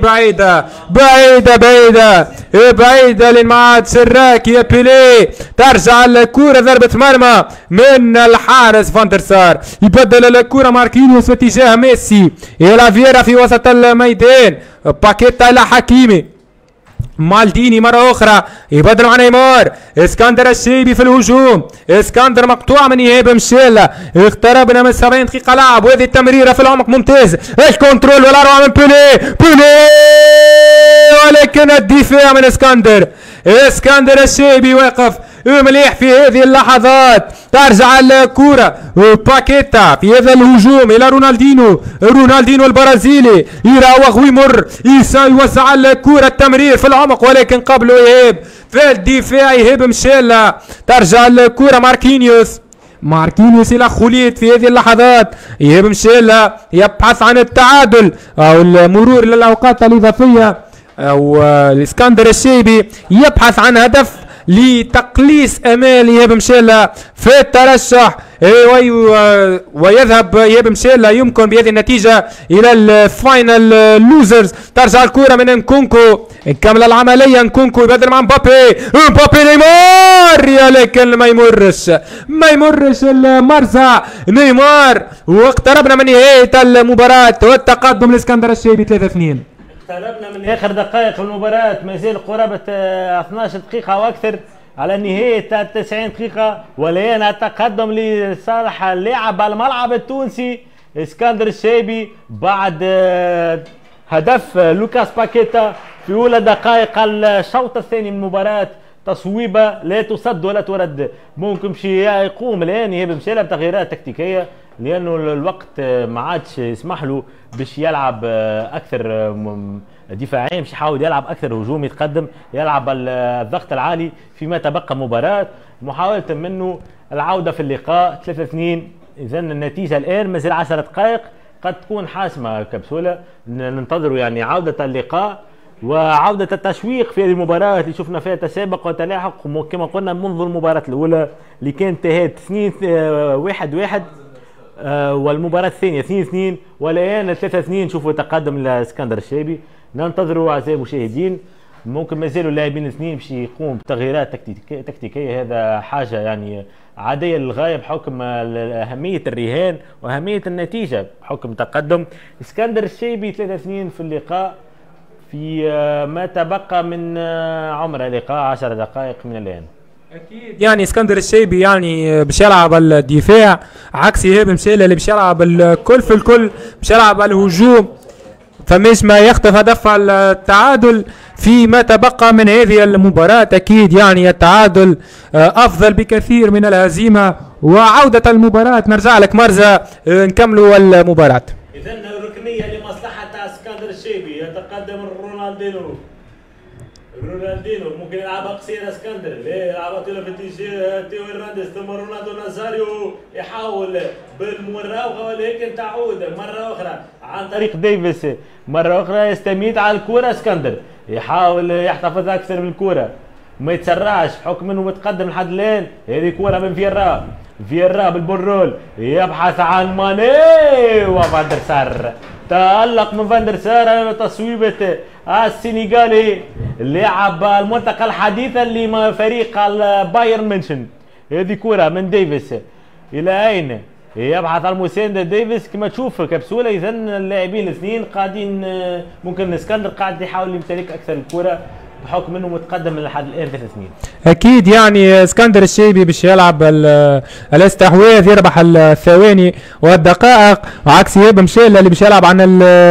C: بعيدة لين ما عاد شراك يا بيلي. ترجع الكرة ضربة مرمى من الحارس فاندرسار، يبدل الكرة ماركينيوس في اتجاه ميسي الى فييرا في وسط الميدان، باكيتا الى حكيمي، مالديني مرة أخرى يبدل مع نيمار، اسكندر الشيبي في الهجوم، اسكندر مقطوع من إيهاب مشيلة، اقتربنا من 70 دقيقة لعب، وهذه التمريرة في العمق ممتاز، الكنترول والأروع من بيلي ولكن الدفاع من اسكندر الشيبي واقف مليح في هذه اللحظات. ترجع الكرة باكيتا في هذا الهجوم الى رونالدينو البرازيلي، يراوغ ويمر، يوزع الكرة، التمرير في العمق ولكن قبله إيهاب في الدفاع، إيهاب مشيلة. ترجع الكرة ماركينيوس الى خوليت في هذه اللحظات، إيهاب مشيلة يبحث عن التعادل او المرور للاوقات الاضافية، او الاسكندر الشيبي يبحث عن هدف لتقليص امال إيهاب مشيلة في الترشح، ويذهب إيهاب مشيلة يمكن بهذه النتيجة الى الفاينل لوزرز. ترجع الكرة من نكونكو، كمل العملية نكونكو يبدل مع مبابي نيمار، لكن ما يمرش المرزع نيمار، واقتربنا من نهاية المباراة والتقدم لاسكندر الشيبي 3-2.
A: اقتربنا من اخر دقائق في المباراة، ما زال قرابة 12 دقيقة واكثر على نهاية 90 دقيقة، والآن التقدم لصالح اللاعب الملعب التونسي اسكندر الشيبي بعد هدف لوكاس باكيتا في أولى دقائق الشوط الثاني من المباراة. تصويبة لا تصد ولا ترد، ممكن شي يقوم الآن إيهاب مشيلة بتغييرات تكتيكية لأنه الوقت ما عادش يسمح له باش يلعب أكثر دفاعيا باش يحاول يلعب اكثر هجوم، يتقدم يلعب الضغط العالي فيما تبقى مباراه، محاوله منه العوده في اللقاء 3-2. اذا النتيجه الان مازال 10 دقائق قد تكون حاسمه كبسوله، ننتظروا يعني عوده اللقاء وعودة التشويق في هذه المباراة اللي شفنا فيها تسابق وتلاحق كما قلنا منذ المباراة الأولى اللي كانت انتهت 1-1 والمباراة الثانية 2-2 والآن 3-2. نشوفوا تقدم لاسكندر الشيبي. ننتظروا أعزائي المشاهدين، ممكن مازالوا اللاعبين الاثنين باش يقوموا بتغييرات تكتيكية، هذا حاجة يعني عادية للغاية بحكم أهمية الرهان وأهمية النتيجة بحكم تقدم اسكندر الشيبي 3-2 في اللقاء في ما تبقى من عمر اللقاء 10 دقائق من الآن.
C: اكيد يعني اسكندر الشيبي يعني باش يلعب الدفاع عكس ايهاب مشيلة اللي باش يلعب الكل في الكل، باش يلعب الهجوم، فمش ما يخطف هدف التعادل فيما تبقى من هذه المباراة. اكيد يعني التعادل افضل بكثير من الهزيمة وعودة المباراة. نرجع لك مرزا نكملوا المباراة.
A: اذا الركنية لمصلحة اسكندر الشيبي، يتقدم رونالدينو ممكن يلعبها قصيرة اسكندر، لا يلعبها طويلة في اتجاه تيو هرنانديز، ثم رونالدو نازاريو يحاول بالمراوغة ولكن تعود مرة أخرى عن طريق ديفيس، مرة أخرى يستميت على الكرة اسكندر، يحاول يحتفظ أكثر بالكرة ما يتسرعش بحكم انه متقدم لحد الآن. هذه كرة من فييرا بالبرول يبحث عن ماني وفاندر سار، تألق من فاندر سار تصويبة السنغالي لاعب المنطقة الحديثة لفريق البايرن ميونخ. هذه كرة من ديفيس إلى أين؟ يبحث عن المساندة ديفيس كما تشوف كبسولة. إذا اللاعبين الاثنين قاعدين، ممكن اسكندر قاعد يحاول يمتلك أكثر الكرة بحكم انه متقدم لحد الان 3-2.
C: اكيد يعني اسكندر الشيبي باش يلعب الاستحواذ، يربح الثواني والدقائق، وعكس ايهاب مشيلة اللي باش يلعب عن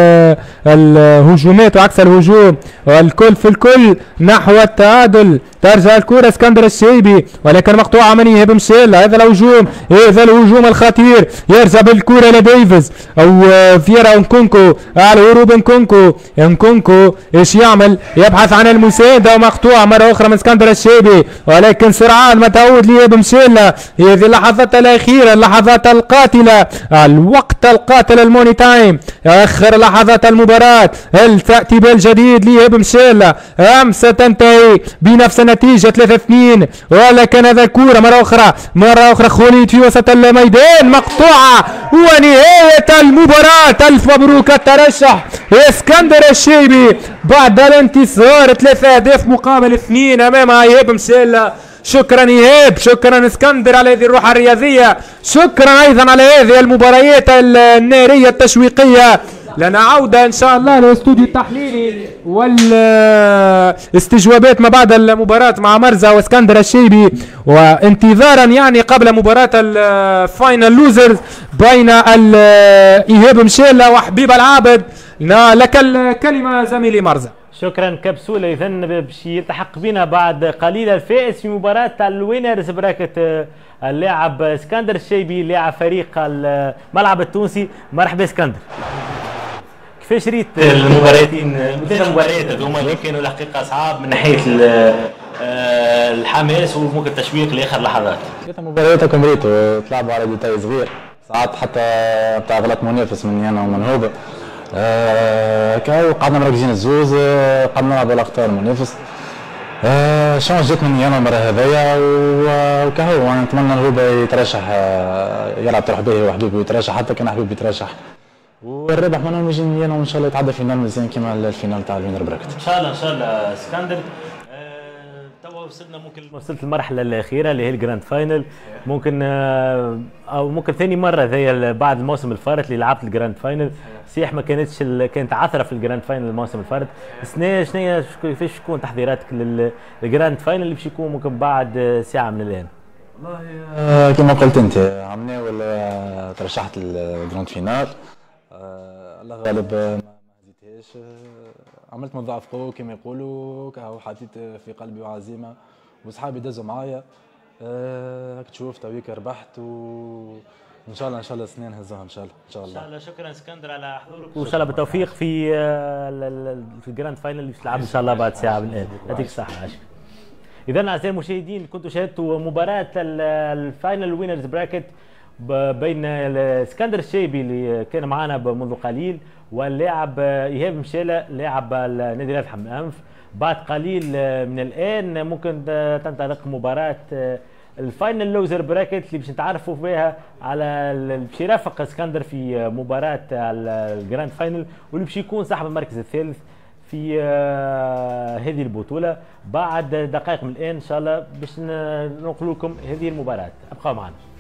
C: الهجومات وعكس الهجوم والكل في الكل نحو التعادل. ترجع الكرة اسكندر الشيبي ولكن مقطوعة من ايهاب مشيلة. هذا الهجوم الخطير، يرجع بالكرة لديفيز او فيرا نكونكو على هروب نكونكو ايش يعمل؟ يبحث عن المساندة ومقطوعة مرة أخرى من اسكندر الشيبي، ولكن سرعان ما تعود لإيهاب مشيلة. هذه اللحظات الأخيرة، اللحظات القاتلة، الوقت القاتل، الموني تايم، آخر لحظات المباراة. هل تأتي بالجديد لإيهاب مشيلة أم ستنتهي بنفس النتيجة 3-2؟ ولكن هذا الكرة مرة أخرى خوليت في وسط الميدان، مقطوعة ونهاية المباراة. ألف مبروك الترشح اسكندر الشيبي بعد الانتصار 3 أهداف مقابل 2 امام ايهاب مشيلة. شكرا ايهاب، شكرا اسكندر على هذه الروح الرياضية، شكرا ايضا على هذه المباريات النارية التشويقية. لنا عودة ان شاء الله للاستوديو التحليلي والاستجوابات ما بعد المباراة مع مرزا واسكندر الشيبي، وانتظارا يعني قبل مباراة الفاينل لوزرز بين ايهاب مشيلة وحبيب العابد. لك الكلمة زميلي مرزا.
A: شكرا كبسولة. إذا باش يلتحق بنا بعد قليل الفائز في مباراة الوينرز براكت اللاعب اسكندر الشيبي لاعب فريق الملعب التونسي. مرحبا اسكندر، كيفاش ريت المباراتين؟ 3 مباريات هذوما اللي كانوا الحقيقة صعاب من ناحية الحماس وممكن التشويق لاخر لحظات.
E: 3 مباريات كم ريتوا تلعبوا على ديتاي صغير، ساعات حتى بتاع غلط منافس من يانا ومنهوبة. كاو قعدنا مركزين الزوز، قعدنا نلعبوا على اخطاء المنافس. شلون جات من يانا المره هذيا وكاو نتمنى هو يترشح، يلعب تروح به وحبيبي يترشح، حتى كان حبيبي يترشح والربح منهم يجي من يانا وان شاء الله يتعدى فينال مزيان كيما الفينال تاع الوينر براكت.
A: ان شاء الله اسكندر. ممكن وصلت المرحله الاخيره اللي هي الجراند فاينل، ممكن او ممكن ثاني مره زي بعد الموسم الفارط اللي لعبت الجراند فاينل. صحيح ما كانتش كانت عثره في الجراند فاينل الموسم الفارط. شنو كيفاش تكون تحضيراتك للجراند فاينل اللي باش يكون ممكن بعد ساعه من الان؟
E: والله كما قلت انت عملنا ولا ترشحت للجراند فينال، الله غالب ما هزيتهاش، عملت مضاعف قوة كما يقولوا، كهو حطيت في قلبي وعزيمة وصحابي دازوا معايا. تشوف تويك ربحت ان شاء الله ان شاء الله سنين نهزوها ان شاء الله ان شاء
A: ان
E: الله.
A: شاء الله. شكرا اسكندر على حضورك وان شاء الله بالتوفيق في في الجراند فاينل اللي تلعب ان شاء الله بعد ساعه من الان. يعطيك الصحه. عاشق. اذا اعزائي المشاهدين كنتوا شاهدتوا مباراه الفاينل وينرز براكت بين اسكندر الشيبي اللي كان معنا منذ قليل واللاعب ايهاب مشيله لاعب النادي الأتحف من انف. بعد قليل من الان ممكن تنطلق مباراه الفاينل لوزر براكت اللي باش نتعرفوا فيها على باش يرافق اسكندر في مباراه الجراند فاينل واللي باش يكون صاحب المركز الثالث في هذه البطوله. بعد دقائق من الان ان شاء الله باش ننقل لكم هذه المباراه. ابقوا معنا.